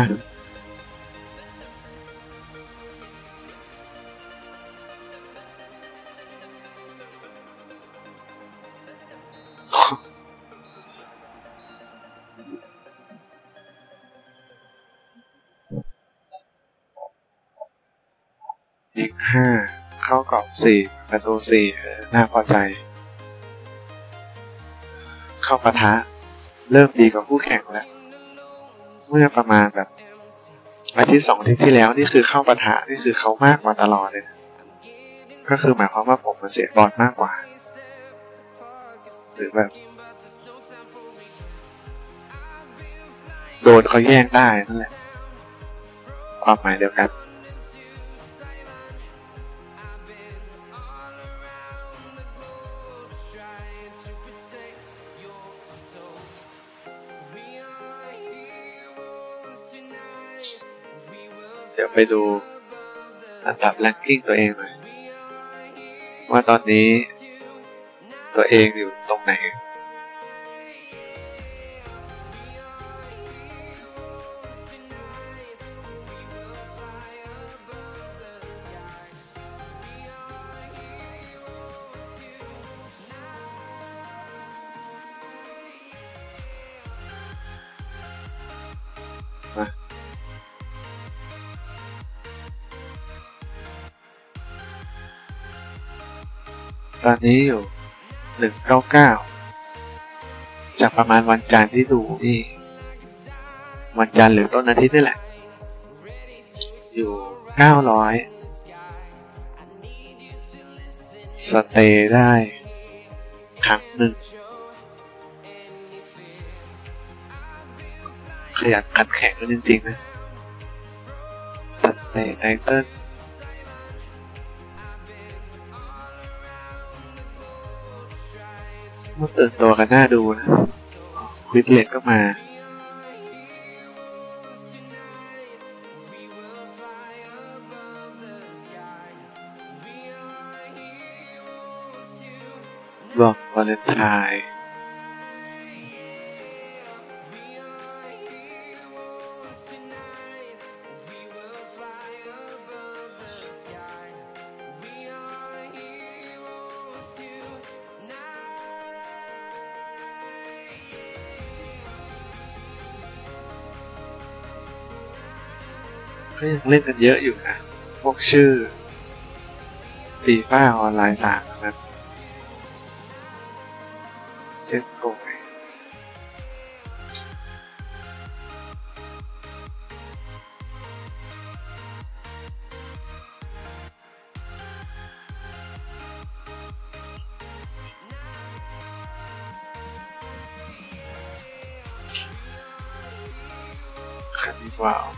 อีก5เข้ากรอบ4ประตู4น่าพอใจเข้าปะทะเริ่มดีกว่าคู่แข่งแล้วเมื่อประมาณแบบอาทิตย์2 อาทิตย์ที่แล้วนี่คือเข้าปะทะนี่คือเขามากกว่าตลอดเลยก็คือหมายความว่าผมมันเสียบอลมากกว่าหรือแบบโดนเขาแย่งได้นั่นแหละความหมายเดียวกันเดี๋ยวไปดูอันดับแรงกิ้งตัวเองหน่อยว่าตอนนี้ตัวเองอยู่ตรงไหนตอนนี้อยู่199จากประมาณวันจันทร์ที่ดูนี่วันจันทร์หรือต้นอาทิตย์นี่แหละอยู่900สเตย์ได้ครั้งหนึ่งขยันขันแข็งกันจริงๆนะสเตย์ไนเติ้ลมันตื่นตัวกันน่าดูนะควิดเลตก็มาบอกวาเลนไทน์ก็ยังเล่นกันเยอะอยู่นะพวกชื่อFIFAออนไลน์3นะเช่นโกยคันนี้ว้าว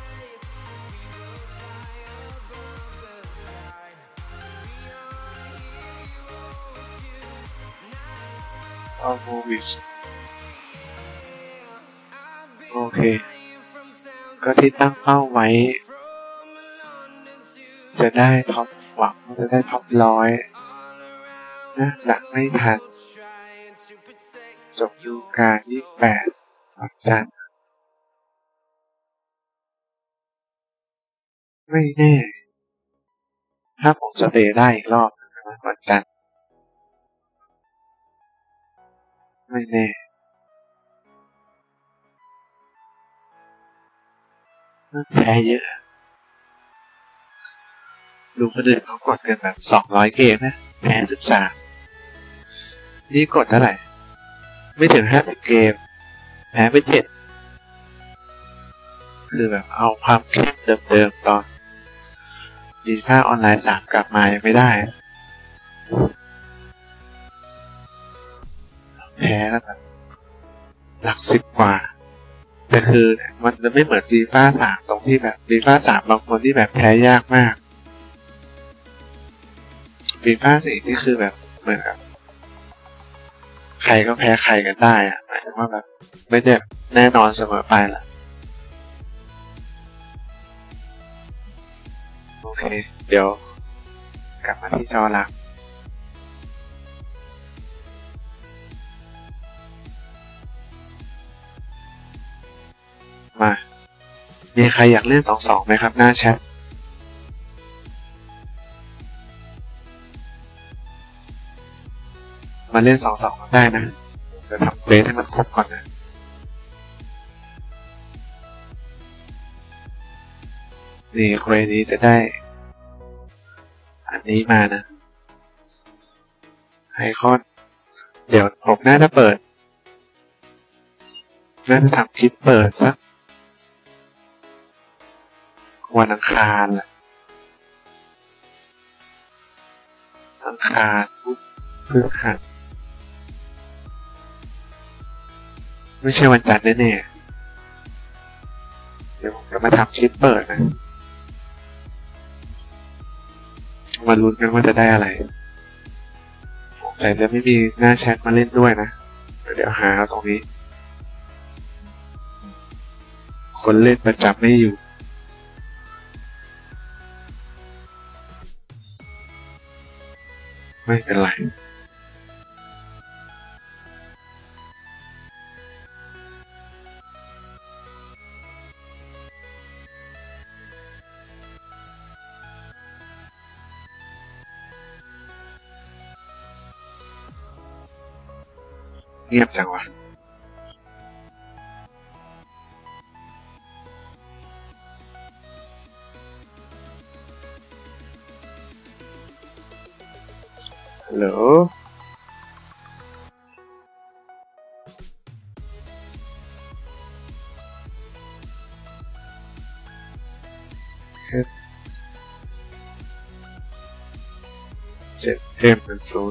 โมวิสโอเคก็ที่ตั้งเป้าไว้จะได้ท็อปหวังว่าจะได้ท็อป100นะจะไม่ทันจบฤดูกาล28วันจันทร์ไม่แน่ถ้าผมสเตย์ได้อีกรอบนะวันจันทร์ไม่แน่แพ้เยอะดูคนอื่นเขากดกันแบบ200เกมนะแพ้13นี่กดเท่าไหร่ไม่ถึง50เกมแพ้ไป7 คือแบบเอาความเข้มเดิมๆตอนฟีฟ่าออนไลน์3กลับมายังไม่ได้แพ้แล้วแบบหลัก10 กว่าแต่คือเนี่ยมันจะไม่เหมือนฟีฟ่า3ตรงที่แบบฟีฟ่า3บางคนที่แบบแพ้ยากมากฟีฟ่า4ที่คือแบบเหมือนกับใครก็แพ้ใครกันได้อะหมายถึงว่าแบบไม่ได้แน่นอนเสมอไปละโอเคเดี๋ยวกลับมาที่จอหลักมามีใครอยากเล่น2-2ไหมครับหน้าแชทมาเล่น2-2ได้นะจะทำเบสให้มันครบก่อนนะนี่เควสนี้จะได้อันนี้มานะไอคอนเดี๋ยวผมน่าจะทำคลิปเปิดสักวันอังคารแหละอังคารพุธพฤหัสไม่ใช่วันจันทร์แน่ๆเดี๋ยวผมจะมาทำคลิปเปิดนะมาลุ้นกันว่าจะได้อะไรสงสัยจะไม่มีหน้าแชทมาเล่นด้วยนะเดี๋ยวหาตรงนี้คนเล่นประจำไม่อยู่ไม่เป็นไรเงียบจังวะฮัลโหล7M10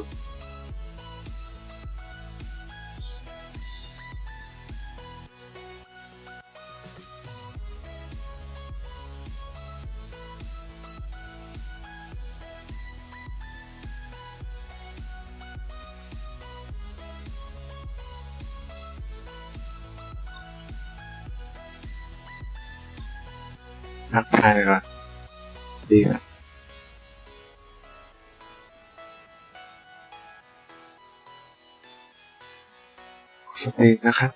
ทักทายก่อนดีครับสเต็กนะครับ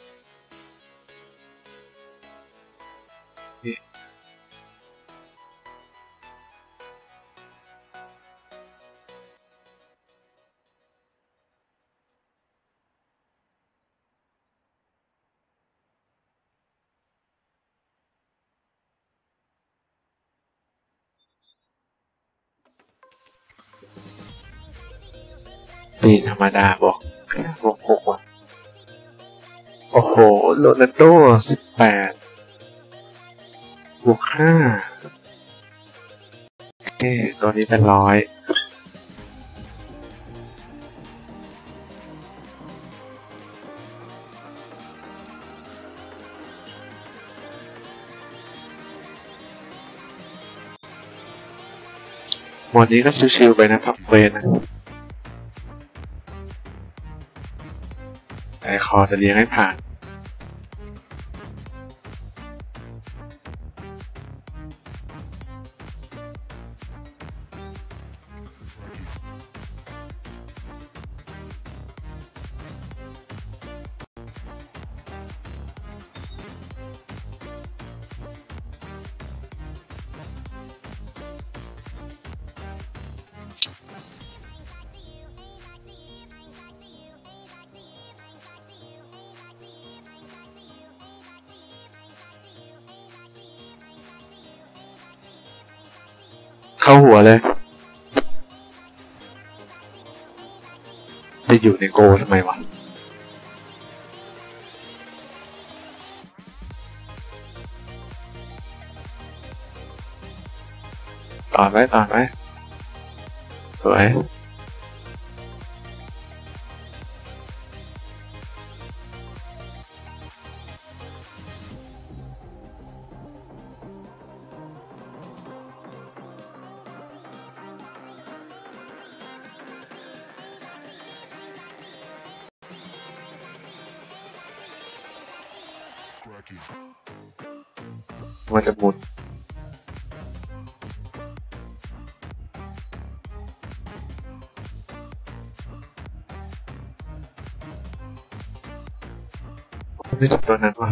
นี่ปีธรรมดาบอก6ว่ะโอ้โหโรนัลโด18บวก5โอเคตัวนี้เป็น100หมดนี้ก็ชิวๆไปนะครับเวนนะแต่คอจะเลี้ยงให้ผ่านเข้าหัวเลยจะอยู่ในโกทำไมวะต่อไว้สวยมันจะหมุนไม่จับตัวนั้นวะ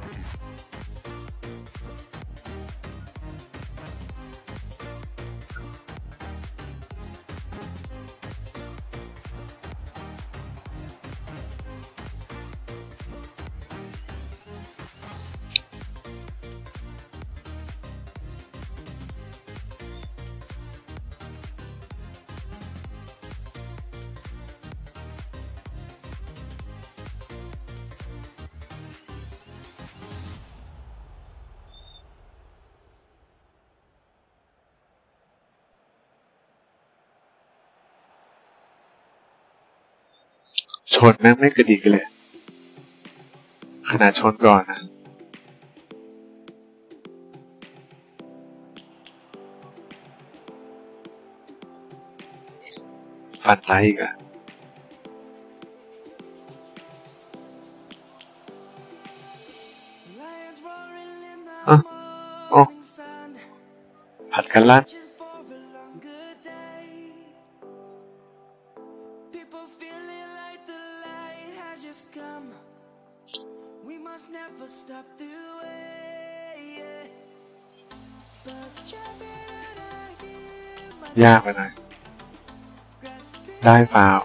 ชนแม่งไม่กระดิกเลยขนาดชนก่อนนะฟันตายอีกอะโอ้ผัดกันลั่นยากไปหน่อยได้ฟาว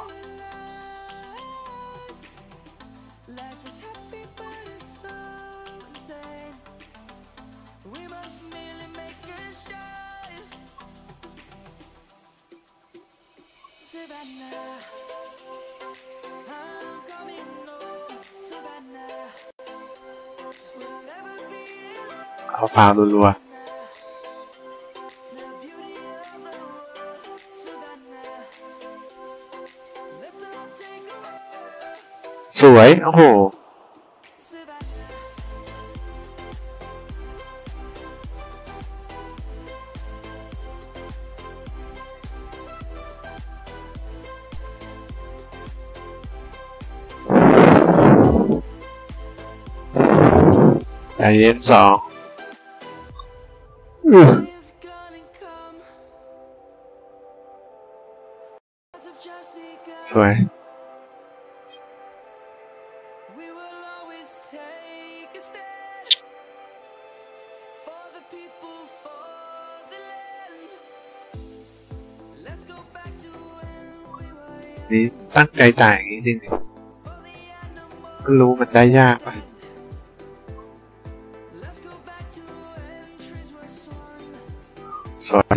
เอาฟาวรัวๆสวยโอ้โหใจเย็นสองสวยนี่ตั้งใจจ่ายอย่างนี้จริงๆก็รู้มันได้ยากไปสวย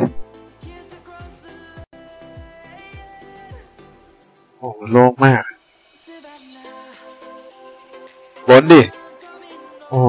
โอ้โล่งมากบนดิโอ้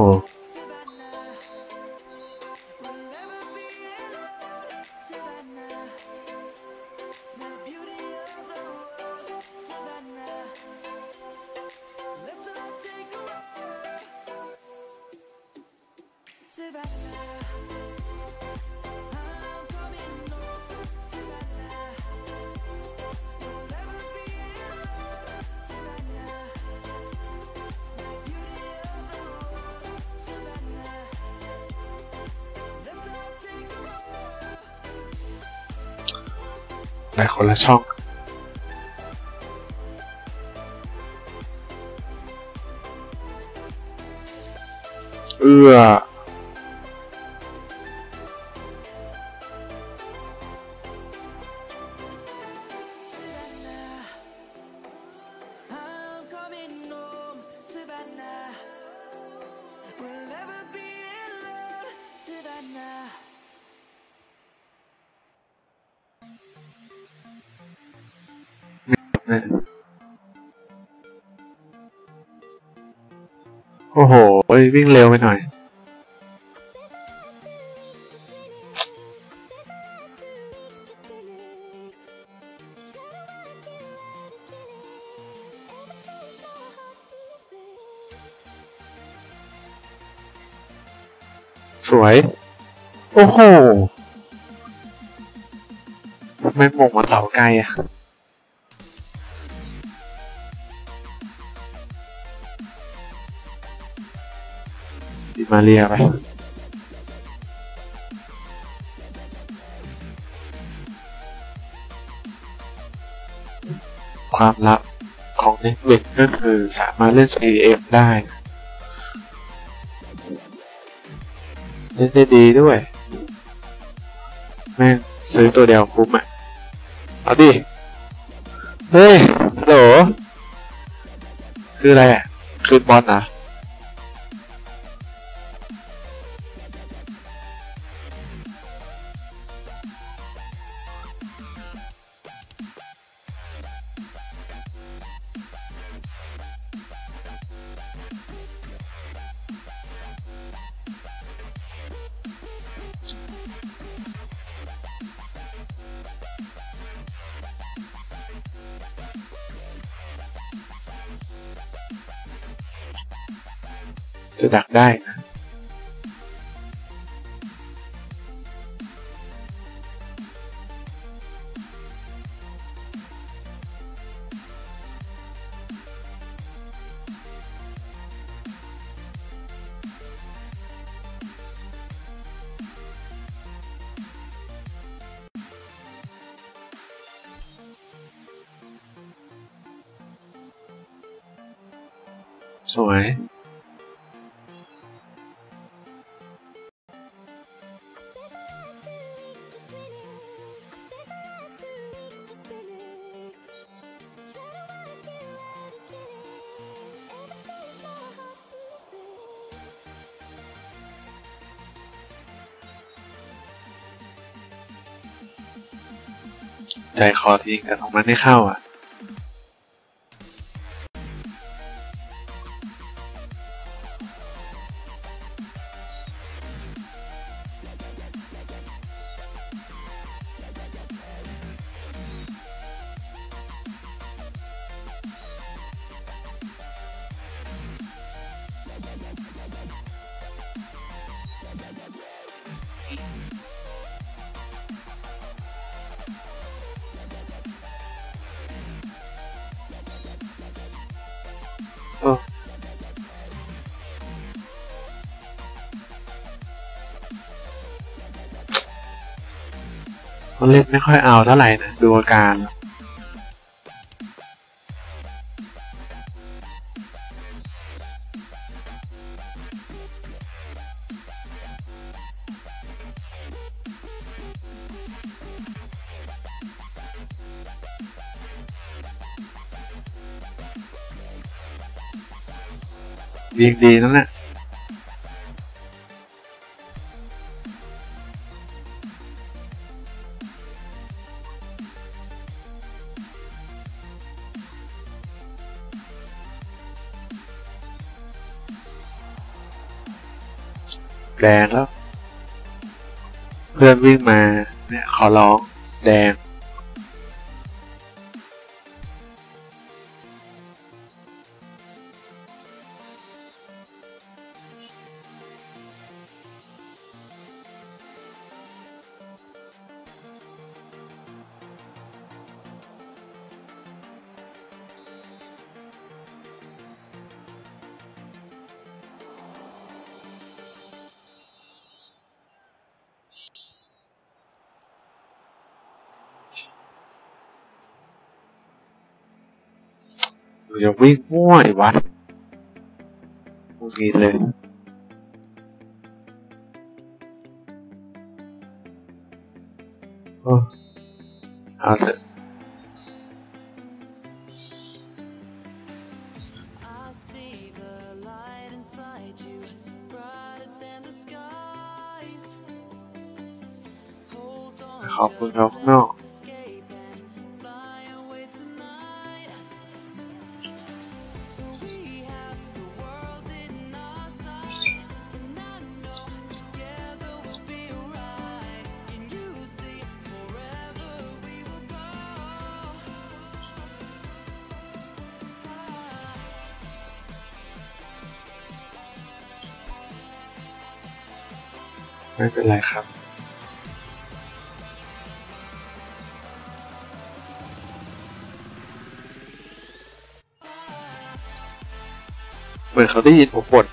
ได้คนละช่องโอ้โหวิ่งเร็วไปหน่อยสวยโอ้โหแม่งมงมาเสาไกลอะดิมาเรียไปความลับของเน็ตเวทก็คือสามารถเล่น CM ได้เล่นได้ดีด้วยแม่งซื้อตัวเดียวคุ้มอ่ะเอาดิเฮ้ยฮัลโหลคืออะไรอ่ะคืนบอลนะจะดักได้นะสวยใจคอจริงแต่ของมันไม่เข้าอ่ะมันเล่นไม่ค่อยเอาเท่าไหร่นะดูอาการยิงดีนั่นแหละแดงแล้วเพื่อนวิ่งมาเนี่ยขอร้องแดงอย่าวิ่งมั่วไอ้วะมึงมีเลยเอาเถอะ ขอบคุณครับข้างนอกไม่เป็นไรครับเหมือนเขาได้ยินผมบ่น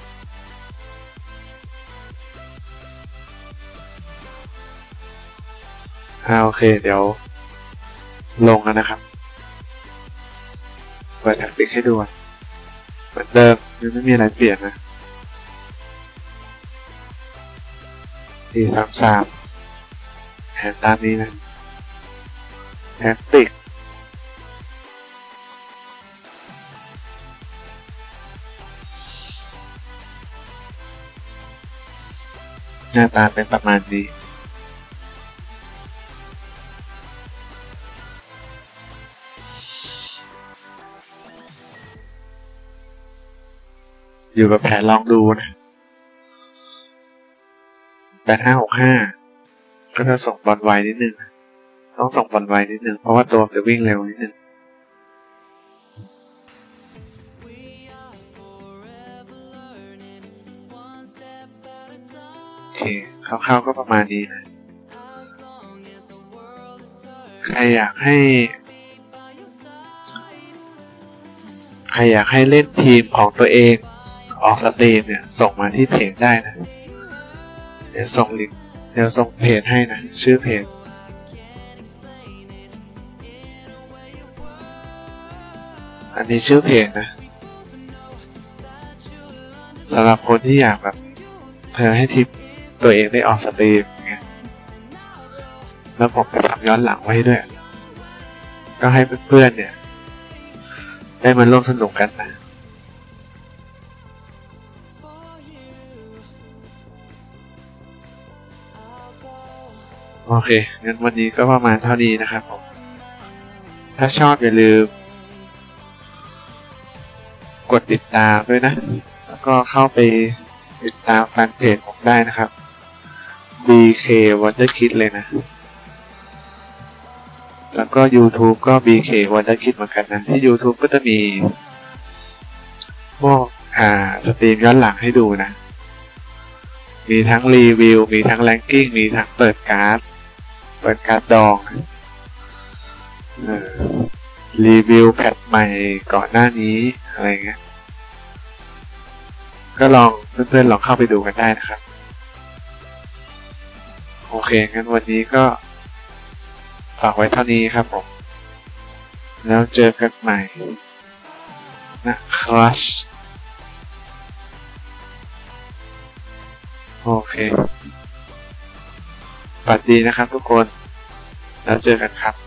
โอเคเดี๋ยวลงแล้วนะครับเปิดแท็กติกให้ดูเหมือนเดิมยังไม่มีอะไรเปลี่ยนนะ4-3-3แผนตามนี้นะแท็กติกหน้าตาเป็นประมาณนี้อยู่กับแผนลองดูนะ8565ก็จะส่งบอลไวนิดนึงต้องส่งบอลไวนิดนึงเพราะว่าตัวจะวิ่งเร็วนิดนึงโอเคคร่าวๆก็ประมาณนี้นะใครอยากให้เล่นทีมของตัวเองออกสตรีมเนี่ยส่งมาที่เพจได้นะเดี๋ยวส่งลิงก์เดี๋ยวส่งเพจให้นะชื่อเพจอันนี้ชื่อเพจนะสำหรับคนที่อยากแบบให้ทีมตัวเองได้ออกสตรีมอย่างเงี้ยแล้วผมจะทำย้อนหลังไว้ด้วยก็ให้เพื่อนๆเนี่ยได้มาร่วมสนุกกันนะโอเคงั้นวันนี้ก็ประมาณเท่านี้นะครับผมถ้าชอบอย่าลืมกดติดตามด้วยนะแล้วก็เข้าไปติดตามแฟนเพจผมได้นะครับ BK Wonderkid เลยนะแล้วก็ YouTube ก็ BK Wonderkid เหมือนกันนะที่ YouTube ก็จะมีพวกสตรีมย้อนหลังให้ดูนะมีทั้งรีวิวมีทั้งแรงกิ้งมีทั้งเปิดการ์ดดองรีวิวแพทใหม่ก่อนหน้านี้อะไรเงี้ยก็ลองเพื่อนๆลองเข้าไปดูกันได้นะครับโอเคงั้นวันนี้ก็ฝากไว้เท่านี้ครับผมแล้วเจอกันใหม่นะครับโอเคสวัสดีนะครับทุกคนแล้วเจอกันครับ